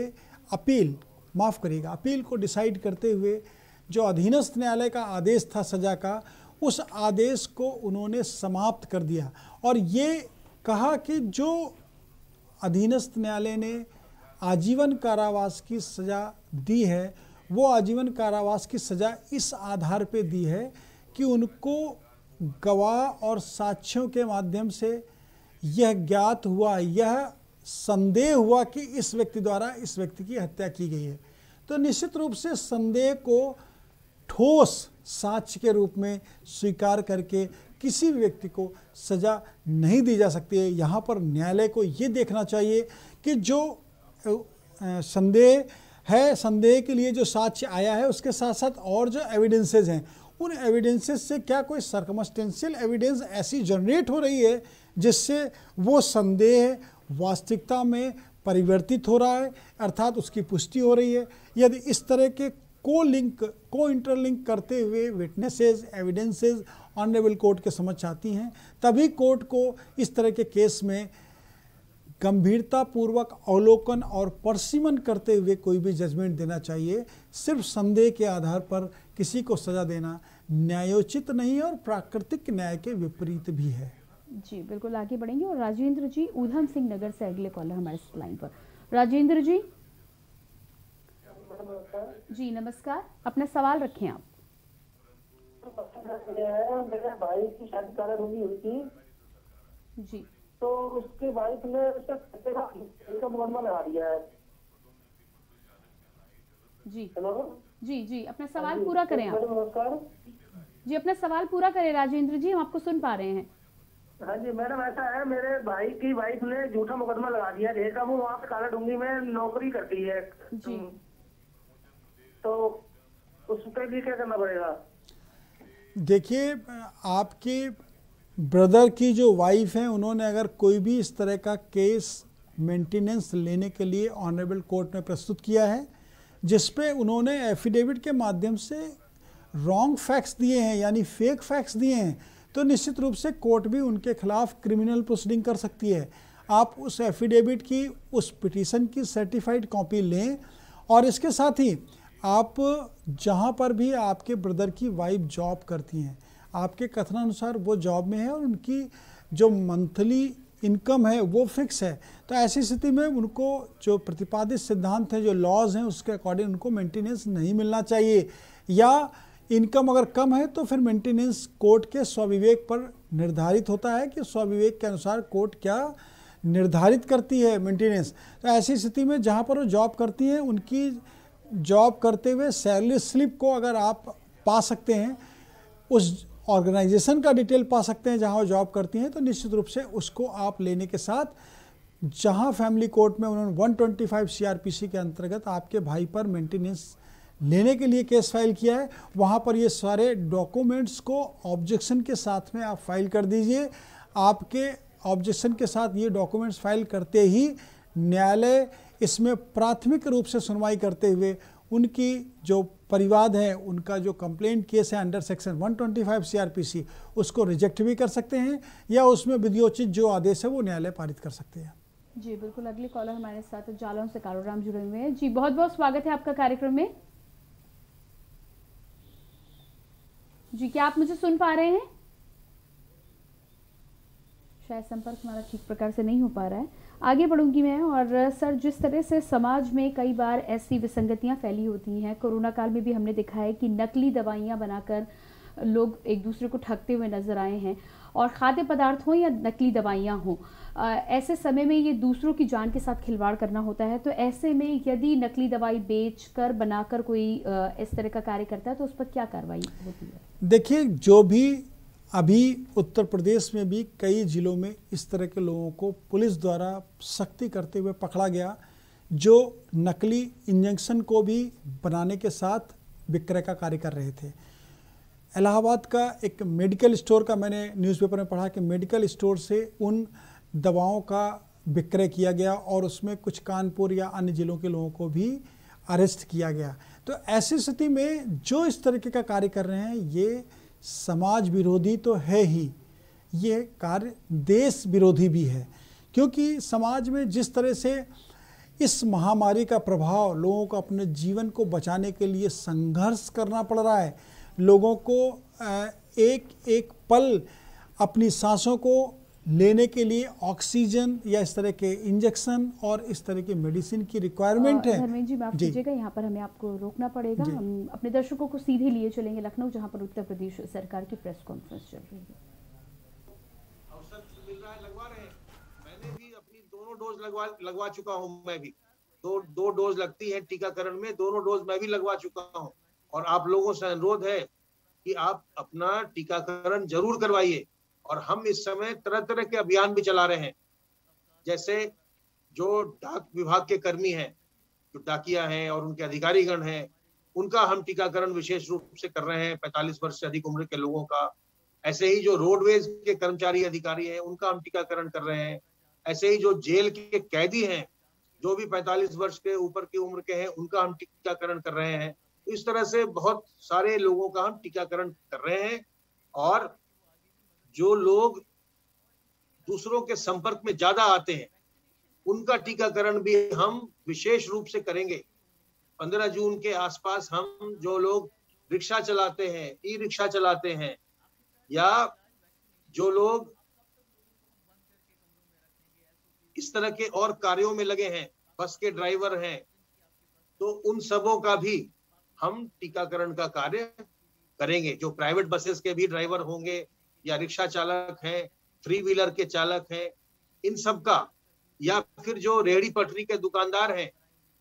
अपील को डिसाइड करते हुए जो अधीनस्थ न्यायालय का आदेश था सज़ा का, उस आदेश को उन्होंने समाप्त कर दिया और ये कहा कि जो अधीनस्थ न्यायालय ने आजीवन कारावास की सज़ा दी है, वो आजीवन कारावास की सज़ा इस आधार पे दी है कि उनको गवाह और साक्ष्यों के माध्यम से यह ज्ञात हुआ, यह संदेह हुआ कि इस व्यक्ति द्वारा इस व्यक्ति की हत्या की गई है। तो निश्चित रूप से संदेह को ठोस साक्ष्य के रूप में स्वीकार करके किसी भी व्यक्ति को सज़ा नहीं दी जा सकती है। यहाँ पर न्यायालय को ये देखना चाहिए कि जो संदेह है, संदेह के लिए जो साक्ष्य आया है, उसके साथ साथ और जो एविडेंसेस हैं उन एविडेंसेस से क्या कोई सर्कमस्टेंशियल एविडेंस ऐसी जनरेट हो रही है जिससे वो संदेह वास्तविकता में परिवर्तित हो रहा है, अर्थात उसकी पुष्टि हो रही है। यदि इस तरह के को इंटरलिंक करते हुए विटनेसेस एविडेंसेस ऑनरेबल कोर्ट के समझ आती हैं, तभी कोर्ट को इस तरह के केस में गंभीरतापूर्वक अवलोकन और परसिमन करते हुए कोई भी जजमेंट देना चाहिए। सिर्फ संदेह के आधार पर किसी को सजा देना न्यायोचित नहीं और प्राकृतिक न्याय के विपरीत भी है। जी बिल्कुल, आगे बढ़ेंगे। और राजेंद्र जी उधम सिंह नगर से अगले कॉलर हमारे लाइन पर। राजेंद्र जी जी नमस्कार, अपना सवाल रखें आप। मेरे भाई की शादी कारण हुई थी जी, तो उसके वाइफ ने उसका मुकदमा लगा दिया है। जी हेलो जी अपना सवाल पूरा करें आप। नमस्कार जी, अपना सवाल पूरा करें राजेंद्र जी, हम आपको सुन पा रहे हैं। हाँ जी मैडम, ऐसा है मेरे भाई की वाइफ ने झूठा मुकदमा लगा दिया है। वो वहाँ पे काला डूंगी में नौकरी करती है जी, तो उस पे भी क्या करना पड़ेगा? देखिए, आपके ब्रदर की जो वाइफ है उन्होंने अगर कोई भी इस तरह का केस मेंटेनेंस लेने के लिए ऑनरेबल कोर्ट में प्रस्तुत किया है जिस पे उन्होंने एफिडेविट के माध्यम से रॉन्ग फैक्ट्स दिए हैं यानी फेक फैक्ट्स दिए हैं, तो निश्चित रूप से कोर्ट भी उनके खिलाफ क्रिमिनल प्रोसीडिंग कर सकती है। आप उस एफिडेविट की, उस पिटीशन की सर्टिफाइड कॉपी लें और इसके साथ ही आप जहाँ पर भी आपके ब्रदर की वाइफ जॉब करती हैं, आपके कथनानुसार वो जॉब में है और उनकी जो मंथली इनकम है वो फिक्स है, तो ऐसी स्थिति में उनको जो प्रतिपादित सिद्धांत हैं, जो लॉज हैं, उसके अकॉर्डिंग उनको मेंटेनेंस नहीं मिलना चाहिए। या इनकम अगर कम है तो फिर मेंटेनेंस कोर्ट के स्वविवेक पर निर्धारित होता है कि स्वविवेक के अनुसार कोर्ट क्या निर्धारित करती है मेंटेनेंस। तो ऐसी स्थिति में जहाँ पर वो जॉब करती हैं उनकी जॉब करते हुए सैलरी स्लिप को अगर आप पा सकते हैं, उस ऑर्गेनाइजेशन का डिटेल पा सकते हैं जहां वो जॉब करती हैं, तो निश्चित रूप से उसको आप लेने के साथ जहां फैमिली कोर्ट में उन्होंने 125 सीआरपीसी के अंतर्गत आपके भाई पर मेंटेनेंस लेने के लिए केस फाइल किया है, वहां पर ये सारे डॉक्यूमेंट्स को ऑब्जेक्शन के साथ में आप फाइल कर दीजिए। आपके ऑब्जेक्शन के साथ ये डॉक्यूमेंट्स फाइल करते ही न्यायालय इसमें प्राथमिक रूप से सुनवाई करते हुए उनकी जो परिवाद है, उनका जो कंप्लेंट केस है अंडर सेक्शन 125 सीआरपीसी, उसको रिजेक्ट भी कर सकते हैं या उसमें विधियोचित जो आदेश है वो न्यायालय पारित कर सकते हैं। जी बिल्कुल, अगले कॉलर हमारे साथ जालौन से कालूराम जुड़े हुए हैं। जी बहुत बहुत स्वागत है आपका कार्यक्रम में। जी क्या आप मुझे सुन पा रहे हैं? शायद संपर्क हमारा ठीक प्रकार से नहीं हो पा रहा है। आगे बढ़ूंगी मैं। और सर, जिस तरह से समाज में कई बार ऐसी विसंगतियां फैली होती हैं, कोरोना काल में भी हमने देखा है कि नकली दवाइयां बनाकर लोग एक दूसरे को ठगते हुए नजर आए हैं, और खाद्य पदार्थ हो या नकली दवाइयां हो, ऐसे समय में ये दूसरों की जान के साथ खिलवाड़ करना होता है। तो ऐसे में यदि नकली दवाई बेचकर बनाकर कोई इस तरह का कार्य करता है तो उस पर क्या कार्रवाई होती है? देखिए, जो भी अभी उत्तर प्रदेश में भी कई जिलों में इस तरह के लोगों को पुलिस द्वारा सख्ती करते हुए पकड़ा गया, जो नकली इंजेक्शन को भी बनाने के साथ विक्रय का कार्य कर रहे थे। इलाहाबाद का एक मेडिकल स्टोर का मैंने न्यूज़पेपर में पढ़ा कि मेडिकल स्टोर से उन दवाओं का विक्रय किया गया और उसमें कुछ कानपुर या अन्य जिलों के लोगों को भी अरेस्ट किया गया। तो ऐसी स्थिति में जो इस तरीके का कार्य कर रहे हैं ये समाज विरोधी तो है ही, ये कार्य देश विरोधी भी है, क्योंकि समाज में जिस तरह से इस महामारी का प्रभाव लोगों को अपने जीवन को बचाने के लिए संघर्ष करना पड़ रहा है, लोगों को एक एक पल अपनी सांसों को लेने के लिए ऑक्सीजन या इस तरह के इंजेक्शन और इस तरह के मेडिसिन की रिक्वायरमेंट है। धर्मेंद्र जी, माफ कीजिएगा, यहाँ पर हमें आपको रोकना पड़ेगा। हम अपने दर्शकों को सीधे लिए चलेंगे लखनऊ, जहाँ पर उत्तर प्रदेश सरकार की प्रेस कॉन्फ्रेंस चल रही है। अवसर मिल रहा है, लगवा रहे हैं। मैंने भी अपनी दोनों डोज लगवा चुका हूँ। मैं भी दो डोज लगती है टीकाकरण में, दोनों डोज मैं भी लगवा चुका हूँ। और आप लोगों से अनुरोध है कि आप अपना टीकाकरण जरूर करवाइए। और हम इस समय तरह तरह के अभियान भी चला रहे हैं, जैसे जो डाक विभाग के कर्मी हैं, जो डाकिया हैं और उनके अधिकारीगण हैं, उनका हम टीकाकरण विशेष रूप से कर रहे हैं, 45 वर्ष से अधिक उम्र के लोगों का। ऐसे ही जो रोडवेज के कर्मचारी अधिकारी हैं उनका हम टीकाकरण कर रहे हैं। ऐसे ही जो जेल के कैदी हैं जो भी 45 वर्ष के ऊपर की उम्र के हैं उनका हम टीकाकरण कर रहे हैं। इस तरह से बहुत सारे लोगों का हम टीकाकरण कर रहे हैं। और जो लोग दूसरों के संपर्क में ज्यादा आते हैं उनका टीकाकरण भी हम विशेष रूप से करेंगे। 15 जून के आसपास हम जो लोग रिक्शा चलाते हैं, ई रिक्शा चलाते हैं, या जो लोग इस तरह के और कार्यों में लगे हैं, बस के ड्राइवर हैं, तो उन सबों का भी हम टीकाकरण का कार्य करेंगे। जो प्राइवेट बसेस के भी ड्राइवर होंगे या रिक्शा चालक हैं, 3 व्हीलर के चालक हैं, इन सब का, या फिर जो रेहड़ी पटरी के दुकानदार हैं,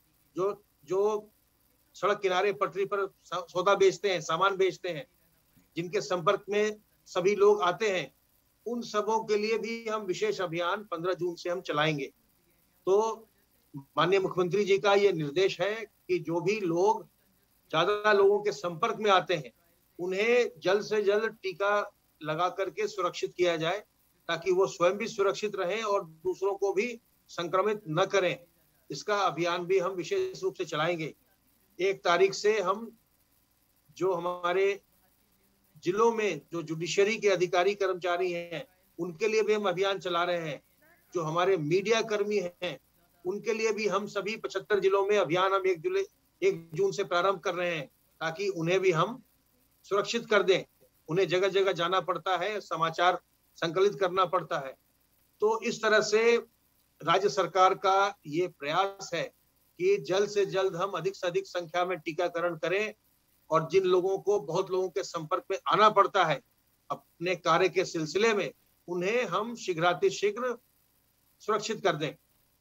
जो सड़क किनारे पटरी पर सौदा बेचते हैं, सामान बेचते हैं, जिनके संपर्क में सभी लोग आते हैं, उन सबों के लिए भी हम विशेष अभियान 15 जून से हम चलाएंगे। तो माननीय मुख्यमंत्री जी का ये निर्देश है कि जो भी लोग ज्यादा लोगों के संपर्क में आते हैं उन्हें जल्द से जल्द टीका लगा करके सुरक्षित किया जाए, ताकि वो स्वयं भी सुरक्षित रहें और दूसरों को भी संक्रमित न करें। इसका अभियान भी हम विशेष रूप से चलाएंगे। 1 तारीख से हम जो हमारे जिलों में जो जुडिशरी के अधिकारी कर्मचारी हैं उनके लिए भी हम अभियान चला रहे हैं। जो हमारे मीडिया कर्मी हैं उनके लिए भी हम सभी 75 जिलों में अभियान हम 1 जून से प्रारंभ कर रहे हैं, ताकि उन्हें भी हम सुरक्षित कर दें। उन्हें जगह जगह जाना पड़ता है, समाचार संकलित करना पड़ता है। तो इस तरह से राज्य सरकार का ये प्रयास है कि जल्द से जल्द हम अधिक से अधिक संख्या में टीकाकरण करें, और जिन लोगों को बहुत लोगों के संपर्क में आना पड़ता है अपने कार्य के सिलसिले में, उन्हें हम शीघ्रातिशीघ्र सुरक्षित कर दें।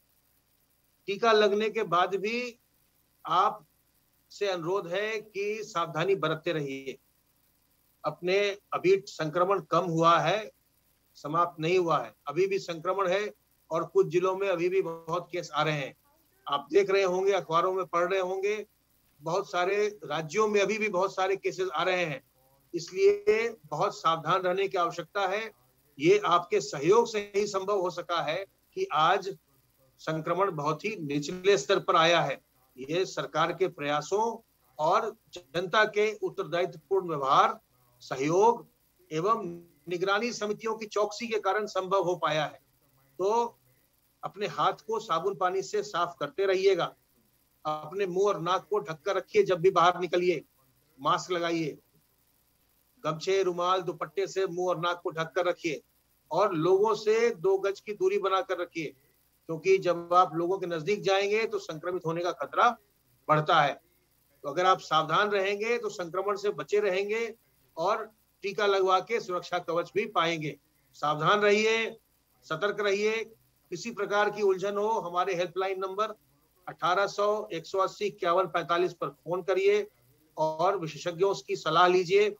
टीका लगने के बाद भी आप से अनुरोध है कि सावधानी बरतते रहिए। अपने अभी संक्रमण कम हुआ है, समाप्त नहीं हुआ है, अभी भी संक्रमण है और कुछ जिलों में अभी भी बहुत केस आ रहे हैं। आप देख रहे होंगे, अखबारों में पढ़ रहे होंगे, बहुत सारे राज्यों में अभी भी बहुत सारे केसेस आ रहे हैं। इसलिए बहुत सावधान रहने की आवश्यकता है। ये आपके सहयोग से ही संभव हो सका है कि आज संक्रमण बहुत ही निचले स्तर पर आया है। ये सरकार के प्रयासों और जनता के उत्तरदायित्वपूर्ण व्यवहार, सहयोग एवं निगरानी समितियों की चौकसी के कारण संभव हो पाया है। तो अपने हाथ को साबुन पानी से साफ करते रहिएगा, अपने मुंह और नाक को ढक कर रखिए, जब भी बाहर निकलिए मास्क लगाइए, गमछे, रुमाल, दुपट्टे से मुंह और नाक को ढक कर रखिए, और लोगों से 2 गज की दूरी बनाकर रखिए, क्योंकि जब आप लोगों के नजदीक जाएंगे तो संक्रमित होने का खतरा बढ़ता है। तो अगर आप सावधान रहेंगे तो संक्रमण से बचे रहेंगे और टीका लगवा के सुरक्षा कवच भी पाएंगे। सावधान रहिए, सतर्क रहिए। किसी प्रकार की उलझन हो, हमारे हेल्पलाइन नंबर 1800 180 51 45 पर फोन करिए और विशेषज्ञों की सलाह लीजिए।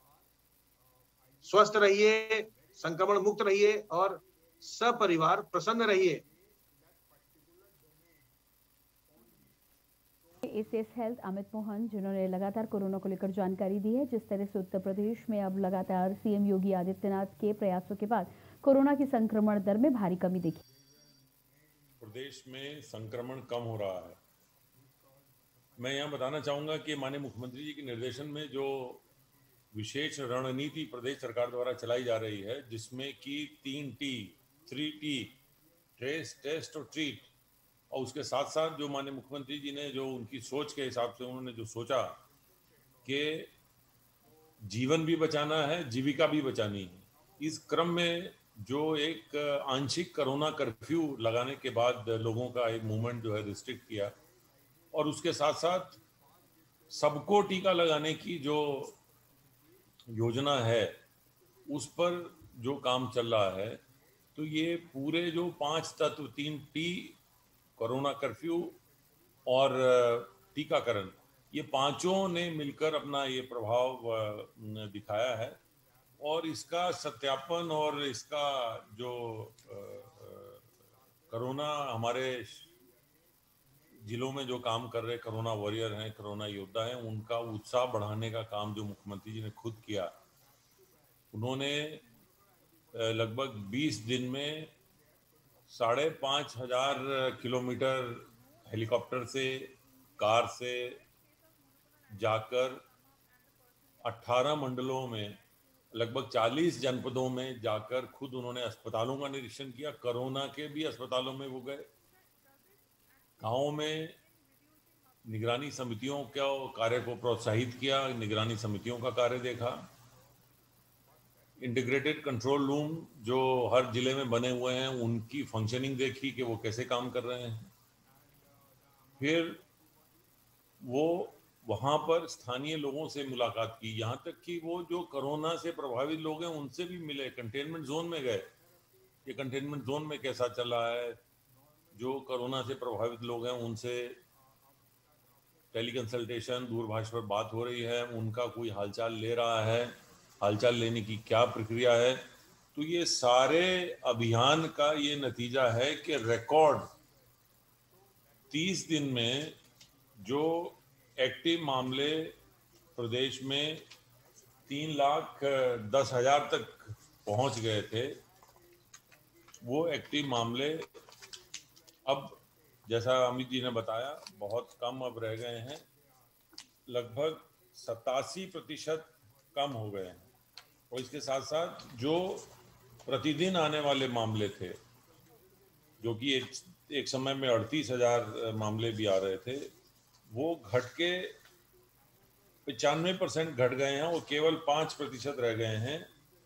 स्वस्थ रहिए, संक्रमण मुक्त रहिए और सपरिवार प्रसन्न रहिए। एसीएस हेल्थ अमित मोहन, जिन्होंने लगातार कोरोना को लेकर जानकारी दी है। जिस तरह से उत्तर प्रदेश में अब लगातार सीएम योगी आदित्यनाथ के प्रयासों के बाद कोरोना की संक्रमण दर में भारी कमी देखी। प्रदेश में संक्रमण कम हो रहा है। मैं यहाँ बताना चाहूँगा कि माननीय मुख्यमंत्री जी के निर्देशन में जो विशेष रणनीति प्रदेश सरकार द्वारा चलाई जा रही है, जिसमें कि 3T, ट्रेस, टेस्ट और ट्रीट, और उसके साथ साथ जो माननीय मुख्यमंत्री जी ने जो उनकी सोच के हिसाब से उन्होंने जो सोचा कि जीवन भी बचाना है, जीविका भी बचानी है, इस क्रम में जो एक आंशिक कोरोना कर्फ्यू लगाने के बाद लोगों का एक मूवमेंट जो है रिस्ट्रिक्ट किया, और उसके साथ साथ सबको टीका लगाने की जो योजना है उस पर जो काम चल रहा है, तो ये पूरे जो 5 तत्व 3T, कोरोना कर्फ्यू और टीकाकरण, ये पांचों ने मिलकर अपना ये प्रभाव दिखाया है। और इसका सत्यापन और इसका जो कोरोना हमारे जिलों में जो काम कर रहे कोरोना वॉरियर हैं, कोरोना योद्धा हैं, उनका उत्साह बढ़ाने का काम जो मुख्यमंत्री जी ने खुद किया। उन्होंने लगभग 20 दिन में 5,500 किलोमीटर हेलीकॉप्टर से, कार से जाकर 18 मंडलों में, लगभग 40 जनपदों में जाकर खुद उन्होंने अस्पतालों का निरीक्षण किया। कोरोना के भी अस्पतालों में वो गए, गाँव में निगरानी समितियों के कार्य को प्रोत्साहित किया, निगरानी समितियों का कार्य देखा। इंटीग्रेटेड कंट्रोल रूम जो हर जिले में बने हुए हैं, उनकी फंक्शनिंग देखी कि वो कैसे काम कर रहे हैं। फिर वो वहाँ पर स्थानीय लोगों से मुलाकात की, यहाँ तक कि वो जो कोरोना से प्रभावित लोग हैं उनसे भी मिले, कंटेनमेंट जोन में गए, ये कंटेनमेंट जोन में कैसा चल रहा है, जो कोरोना से प्रभावित लोग हैं उनसे टेली कंसल्टेशन, दूरभाष पर बात हो रही है, उनका कोई हालचाल ले रहा है, हालचाल लेने की क्या प्रक्रिया है। तो ये सारे अभियान का ये नतीजा है कि रिकॉर्ड 30 दिन में जो एक्टिव मामले प्रदेश में 3,10,000 तक पहुंच गए थे, वो एक्टिव मामले अब, जैसा अमित जी ने बताया, बहुत कम अब रह गए हैं, लगभग 87% कम हो गए हैं। और इसके साथ साथ जो प्रतिदिन आने वाले मामले थे, जो कि एक समय में 38,000 मामले भी आ रहे थे, वो घट के 95% घट गए हैं और केवल 5% रह गए हैं।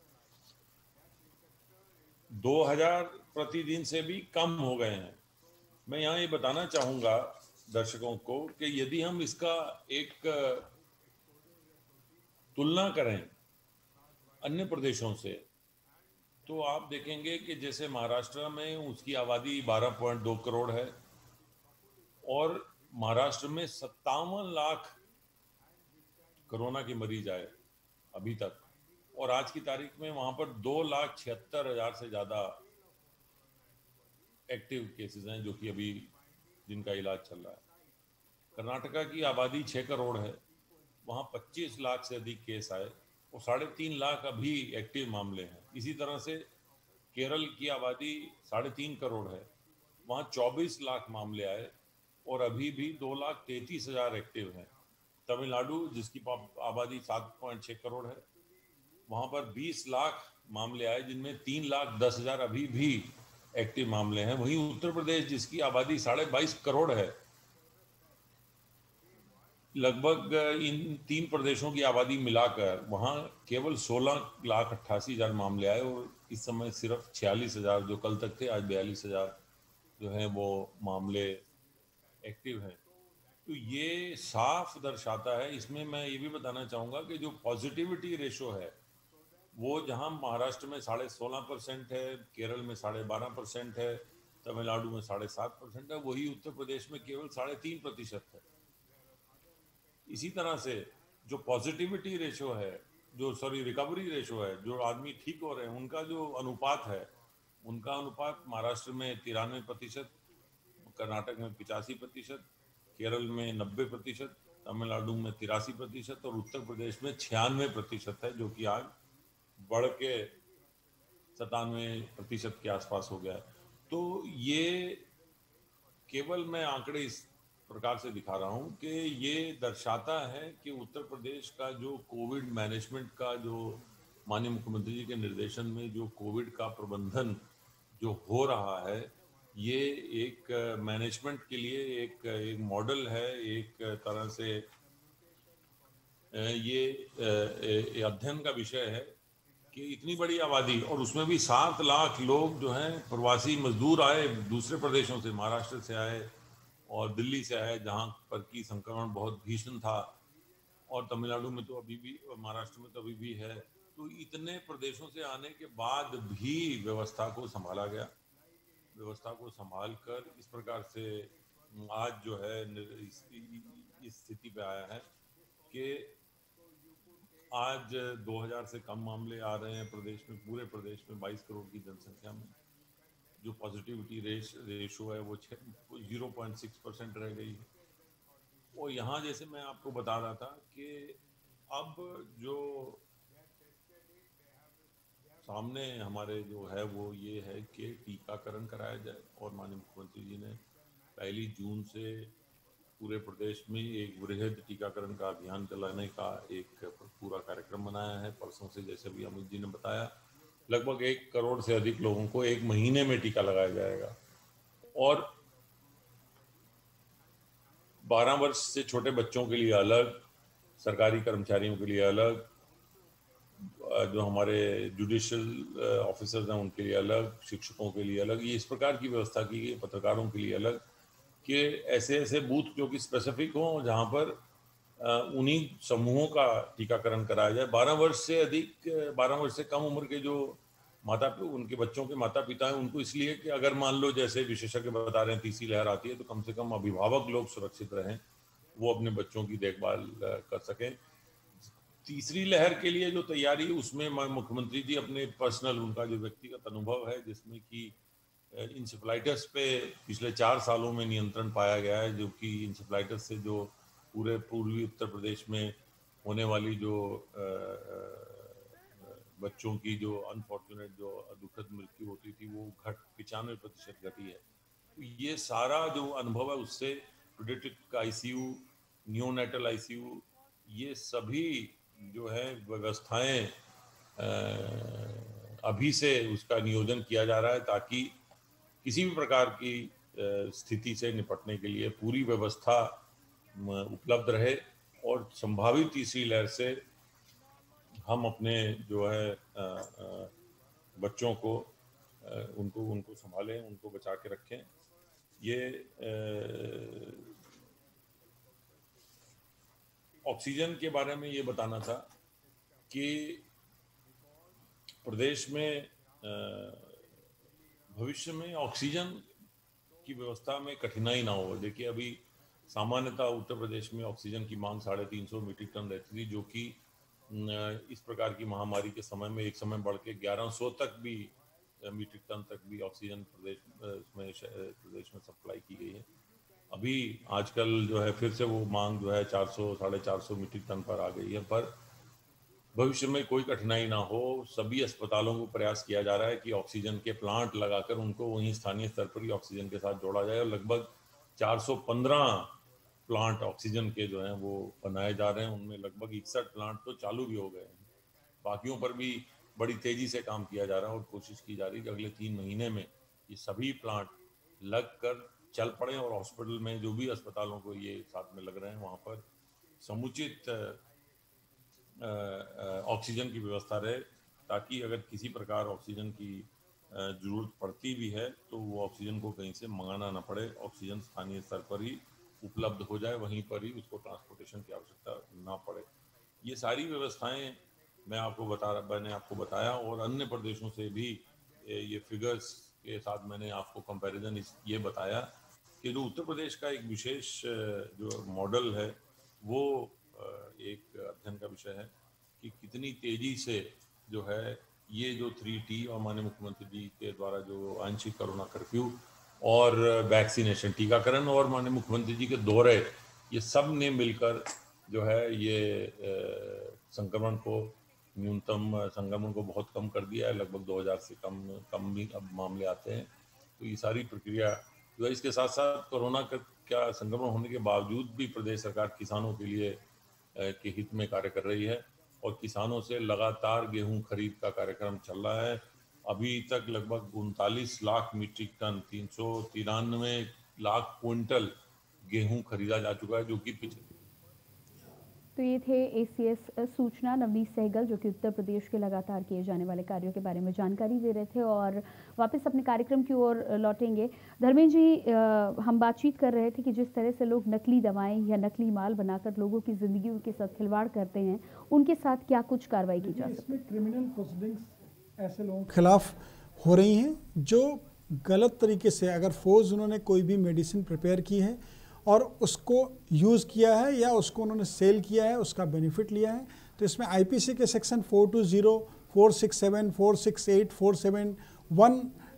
2,000 प्रतिदिन से भी कम हो गए हैं। मैं यहाँ ये बताना चाहूँगा दर्शकों को कि यदि हम इसका एक तुलना करें अन्य प्रदेशों से, तो आप देखेंगे कि जैसे महाराष्ट्र में उसकी आबादी 12.2 करोड़ है और महाराष्ट्र में 57 लाख कोरोना के मरीज आए अभी तक, और आज की तारीख में वहाँ पर 2,76,000 से ज़्यादा एक्टिव केसेस हैं जो कि अभी जिनका इलाज चल रहा है। कर्नाटका की आबादी 6 करोड़ है, वहाँ 25 लाख से अधिक केस आए और 3.5 लाख अभी एक्टिव मामले हैं। इसी तरह से केरल की आबादी 3.5 करोड़ है, वहाँ 24 लाख मामले आए और अभी भी 2,33,000 एक्टिव हैं। तमिलनाडु जिसकी आबादी 7.6 करोड़ है, वहाँ पर 20 लाख मामले आए जिनमें 3,10,000 अभी भी एक्टिव मामले हैं। वहीं उत्तर प्रदेश जिसकी आबादी 22.5 करोड़ है, लगभग इन 3 प्रदेशों की आबादी मिलाकर वहाँ केवल 16,88,000 मामले आए और इस समय सिर्फ 46,000 जो कल तक थे, आज 42,000 जो हैं वो मामले एक्टिव हैं। तो ये साफ दर्शाता है। इसमें मैं ये भी बताना चाहूँगा कि जो पॉजिटिविटी रेशो है वो जहाँ महाराष्ट्र में 16.5% है, केरल में 12.5% है, तमिलनाडु में 7.5% है, वही उत्तर प्रदेश में केवल 3.5% है। इसी तरह से जो पॉजिटिविटी रेशो है, जो रिकवरी रेशो है, जो आदमी ठीक हो रहे हैं उनका जो अनुपात है, उनका अनुपात महाराष्ट्र में 93%, कर्नाटक में 85%, केरल में 90%, तमिलनाडु में 83% और उत्तर प्रदेश में 96% है, जो कि आज बढ़ के 97% के आसपास हो गया है। तो ये केवल मैं आंकड़े इस प्रकार से दिखा रहा हूँ कि ये दर्शाता है कि उत्तर प्रदेश का जो कोविड मैनेजमेंट का, जो माननीय मुख्यमंत्री जी के निर्देशन में जो कोविड का प्रबंधन जो हो रहा है, ये एक मैनेजमेंट के लिए एक मॉडल है। एक तरह से ये अध्ययन का विषय है कि इतनी बड़ी आबादी और उसमें भी 7 लाख लोग जो हैं प्रवासी मजदूर आए दूसरे प्रदेशों से, महाराष्ट्र से आए और दिल्ली से आए, जहाँ पर की संक्रमण बहुत भीषण था, और तमिलनाडु में तो अभी भी, महाराष्ट्र में तो अभी भी है। तो इतने प्रदेशों से आने के बाद भी व्यवस्था को संभाला गया। व्यवस्था को संभाल कर इस प्रकार से आज जो है इस स्थिति पे आया है कि आज 2000 से कम मामले आ रहे हैं प्रदेश में, पूरे प्रदेश में 22 करोड़ की जनसंख्या में। जो पॉजिटिविटी रेशो है वो 0.6% रह गई है। और यहाँ जैसे मैं आपको बता रहा था कि अब जो सामने हमारे जो है वो ये है कि टीकाकरण कराया जाए, और माननीय मुख्यमंत्री जी ने 1 जून से पूरे प्रदेश में एक वृहद टीकाकरण का अभियान चलाने का एक पूरा कार्यक्रम बनाया है। परसों से, जैसे भी अमित जी ने बताया, लगभग 1 करोड़ से अधिक लोगों को 1 महीने में टीका लगाया जाएगा। और 12 वर्ष से छोटे बच्चों के लिए अलग, सरकारी कर्मचारियों के लिए अलग, जो हमारे जुडिशियल ऑफिसर्स हैं उनके लिए अलग, शिक्षकों के लिए अलग, ये इस प्रकार की व्यवस्था की गई, पत्रकारों के लिए अलग, कि ऐसे बूथ जो कि स्पेसिफिक हों जहाँ पर उन्हीं समूहों का टीकाकरण कराया जाए। 12 वर्ष से कम उम्र के जो उनके बच्चों के माता पिता हैं, उनको इसलिए कि अगर मान लो जैसे विशेषज्ञ बता रहे हैं तीसरी लहर आती है, तो कम से कम अभिभावक लोग सुरक्षित रहें, वो अपने बच्चों की देखभाल कर सकें। तीसरी लहर के लिए जो तैयारी, उसमें मुख्यमंत्री जी अपने पर्सनल, उनका जो व्यक्तिगत अनुभव है, जिसमें कि इंसेफ्लाइटिस पे पिछले 4 सालों में नियंत्रण पाया गया है, जो कि इंसेफ्लाइटिस से जो पूरे पूर्वी उत्तर प्रदेश में होने वाली जो बच्चों की जो अनफॉर्चुनेट जो दुखद मृत्यु होती थी, वो 95% घटी है। तो ये सारा जो अनुभव है उससे पीडियाट्रिक आईसीयू, नियोनेटल आईसीयू, ये सभी जो है व्यवस्थाएं अभी से उसका नियोजन किया जा रहा है, ताकि किसी भी प्रकार की स्थिति से निपटने के लिए पूरी व्यवस्था उपलब्ध रहे, और संभावित तीसरी लहर से हम अपने जो है बच्चों को उनको संभालें, उनको बचा के रखें। ये ऑक्सीजन के बारे में ये बताना था कि प्रदेश में भविष्य में ऑक्सीजन की व्यवस्था में कठिनाई ना हो। देखिए, अभी सामान्यतः उत्तर प्रदेश में ऑक्सीजन की मांग 350 मीट्रिक टन रहती थी, जो कि इस प्रकार की महामारी के समय में एक समय बढ़ के 1100 तक भी मीट्रिक टन तक भी ऑक्सीजन प्रदेश में सप्लाई की गई है। अभी आजकल जो है फिर से वो मांग जो है 400 450 मीट्रिक टन पर आ गई है। पर भविष्य में कोई कठिनाई ना हो, सभी अस्पतालों को प्रयास किया जा रहा है कि ऑक्सीजन के प्लांट लगाकर उनको वहीं स्थानीय स्तर पर ही ऑक्सीजन के साथ जोड़ा जाए, और लगभग 415 प्लांट ऑक्सीजन के जो हैं वो बनाए जा रहे हैं। उनमें लगभग 61 प्लांट तो चालू भी हो गए हैं, बाकियों पर भी बड़ी तेजी से काम किया जा रहा है, और कोशिश की जा रही है कि अगले 3 महीने में ये सभी प्लांट लग कर चल पड़े, और हॉस्पिटल में जो भी अस्पतालों को ये साथ में लग रहे हैं वहाँ पर समुचित ऑक्सीजन की व्यवस्था रहे, ताकि अगर किसी प्रकार ऑक्सीजन की ज़रूरत पड़ती भी है तो वो ऑक्सीजन को कहीं से मंगाना ना पड़े, ऑक्सीजन स्थानीय स्तर पर ही उपलब्ध हो जाए, वहीं पर ही उसको ट्रांसपोर्टेशन की आवश्यकता ना पड़े। ये सारी व्यवस्थाएं मैंने आपको बताया, और अन्य प्रदेशों से भी ये फिगर्स के साथ मैंने आपको कंपैरिजन ये बताया कि जो उत्तर प्रदेश का एक विशेष जो मॉडल है, वो एक अध्ययन का विषय है कि कितनी तेजी से जो है ये जो 3T और माननीय मुख्यमंत्री जी के द्वारा जो आंशिक कोरोना कर्फ्यू और वैक्सीनेशन, टीकाकरण और माननीय मुख्यमंत्री जी के दौरे, ये सब ने मिलकर जो है ये संक्रमण को बहुत कम कर दिया है। लगभग 2000 से कम भी अब मामले आते हैं। तो ये सारी प्रक्रिया जो है, इसके साथ साथ कोरोना का संक्रमण होने के बावजूद भी प्रदेश सरकार किसानों के लिए के हित में कार्य कर रही है, और किसानों से लगातार गेहूं खरीद का कार्यक्रम चल रहा है। अभी तक लगभग 39 lakh metric ton 393 lakh quintal गेहूं खरीदा जा चुका है, जो कि तो ये थे ACS सूचना नवनीत सहगल, जो कि उत्तर प्रदेश के लगातार किए जाने वाले कार्यों के बारे में जानकारी दे रहे थे। और वापस अपने कार्यक्रम की ओर लौटेंगे। धर्मेंद्र जी, हम बातचीत कर रहे थे कि जिस तरह से लोग नकली दवाएं या नकली माल बनाकर लोगों की ज़िंदगी के साथ खिलवाड़ करते हैं, उनके साथ क्या कुछ कार्रवाई की जा सकती है? इसमें क्रिमिनल प्रोसीडिंग्स ऐसे लोगों के खिलाफ हो रही हैं जो गलत तरीके से, अगर फोर्स उन्होंने कोई भी मेडिसिन प्रिपेयर की है और उसको यूज़ किया है या उसको उन्होंने सेल किया है, उसका बेनिफिट लिया है, तो इसमें IPC के सेक्शन 420, 467, 468, 471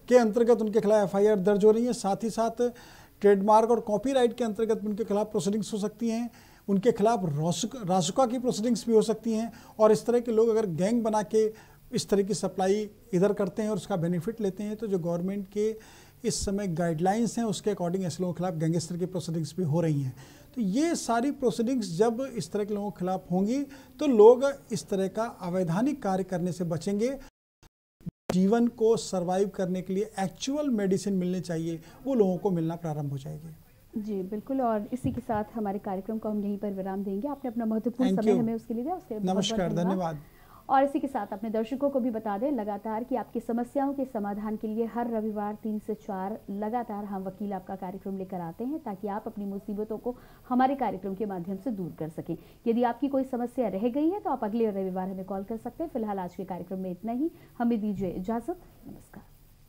के अंतर्गत उनके खिलाफ FIR दर्ज हो रही है। साथ ही साथ ट्रेडमार्क और कॉपीराइट के अंतर्गत उनके खिलाफ प्रोसीडिंग्स हो सकती हैं, उनके खिलाफ रासुका की प्रोसीडिंग्स भी हो सकती हैं। और इस तरह के लोग अगर गैंग बना के इस तरह की सप्लाई इधर करते हैं और उसका बेनिफिट लेते हैं, तो जो गवर्नमेंट के इस समय गाइडलाइंस हैं उसके अकॉर्डिंग ऐसे लोगों के खिलाफ गैंगस्टर की प्रोसीडिंग्स भी हो रही हैं। तो ये सारी प्रोसीडिंग्स जब इस तरह के लोगों के खिलाफ होंगी तो लोग इस तरह का अवैधानिक कार्य करने से बचेंगे। जीवन को सरवाइव करने के लिए एक्चुअल मेडिसिन मिलनी चाहिए, वो लोगों को मिलना प्रारंभ हो जाएगी। जी बिल्कुल, और इसी के साथ हमारे कार्यक्रम को हम यहीं पर विराम देंगे। आपने अपना महत्वपूर्ण समय हमें उसके लिए दिया, उसके लिए नमस्कार, धन्यवाद। और इसी के साथ अपने दर्शकों को भी बता दें लगातार कि आपकी समस्याओं के समाधान के लिए हर रविवार 3 से 4 लगातार हम वकील आपका कार्यक्रम लेकर आते हैं, ताकि आप अपनी मुसीबतों को हमारे कार्यक्रम के माध्यम से दूर कर सकें। यदि आपकी कोई समस्या रह गई है तो आप अगले रविवार हमें कॉल कर सकते हैं। फिलहाल आज के कार्यक्रम में इतना ही, हमें दीजिए इजाजत, नमस्कार।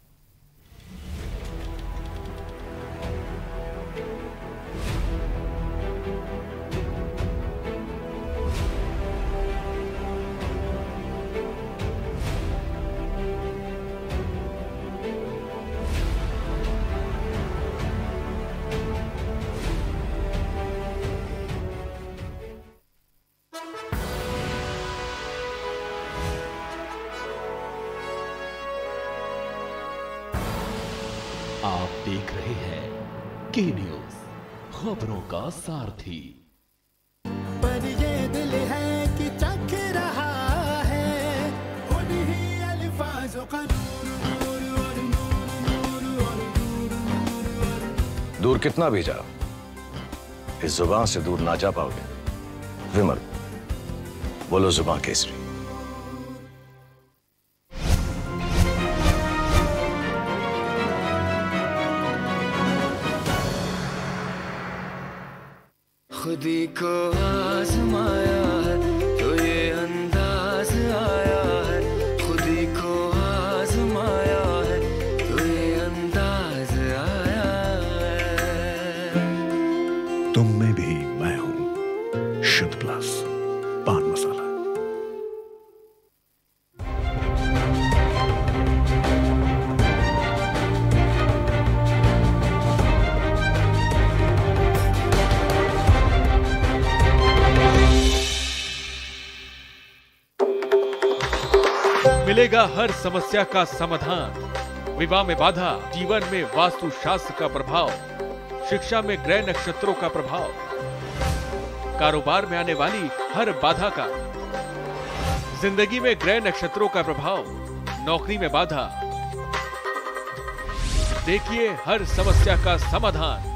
आप देख रहे हैं के न्यूज, खबरों का सारथी। पर ये दिल है कि चख रहा है उन्हीं अल्फाज़ों का दूर कितना भी जाओ, इस जुबान से दूर ना जा पाओगे। विमल, बोलो जुबान केसरी। खुदी को आजमाया है तो ये अंदाज आया है, खुदी को आजमाया है तो ये अंदाज आया है। तुम में भी मैं हूं, शुद्ध प्लस पान मसाला। मिलेगा हर समस्या का समाधान। विवाह में बाधा, जीवन में वास्तु शास्त्र का प्रभाव, शिक्षा में ग्रह नक्षत्रों का प्रभाव, कारोबार में आने वाली हर बाधा का, जिंदगी में ग्रह नक्षत्रों का प्रभाव, नौकरी में बाधा। देखिए हर समस्या का समाधान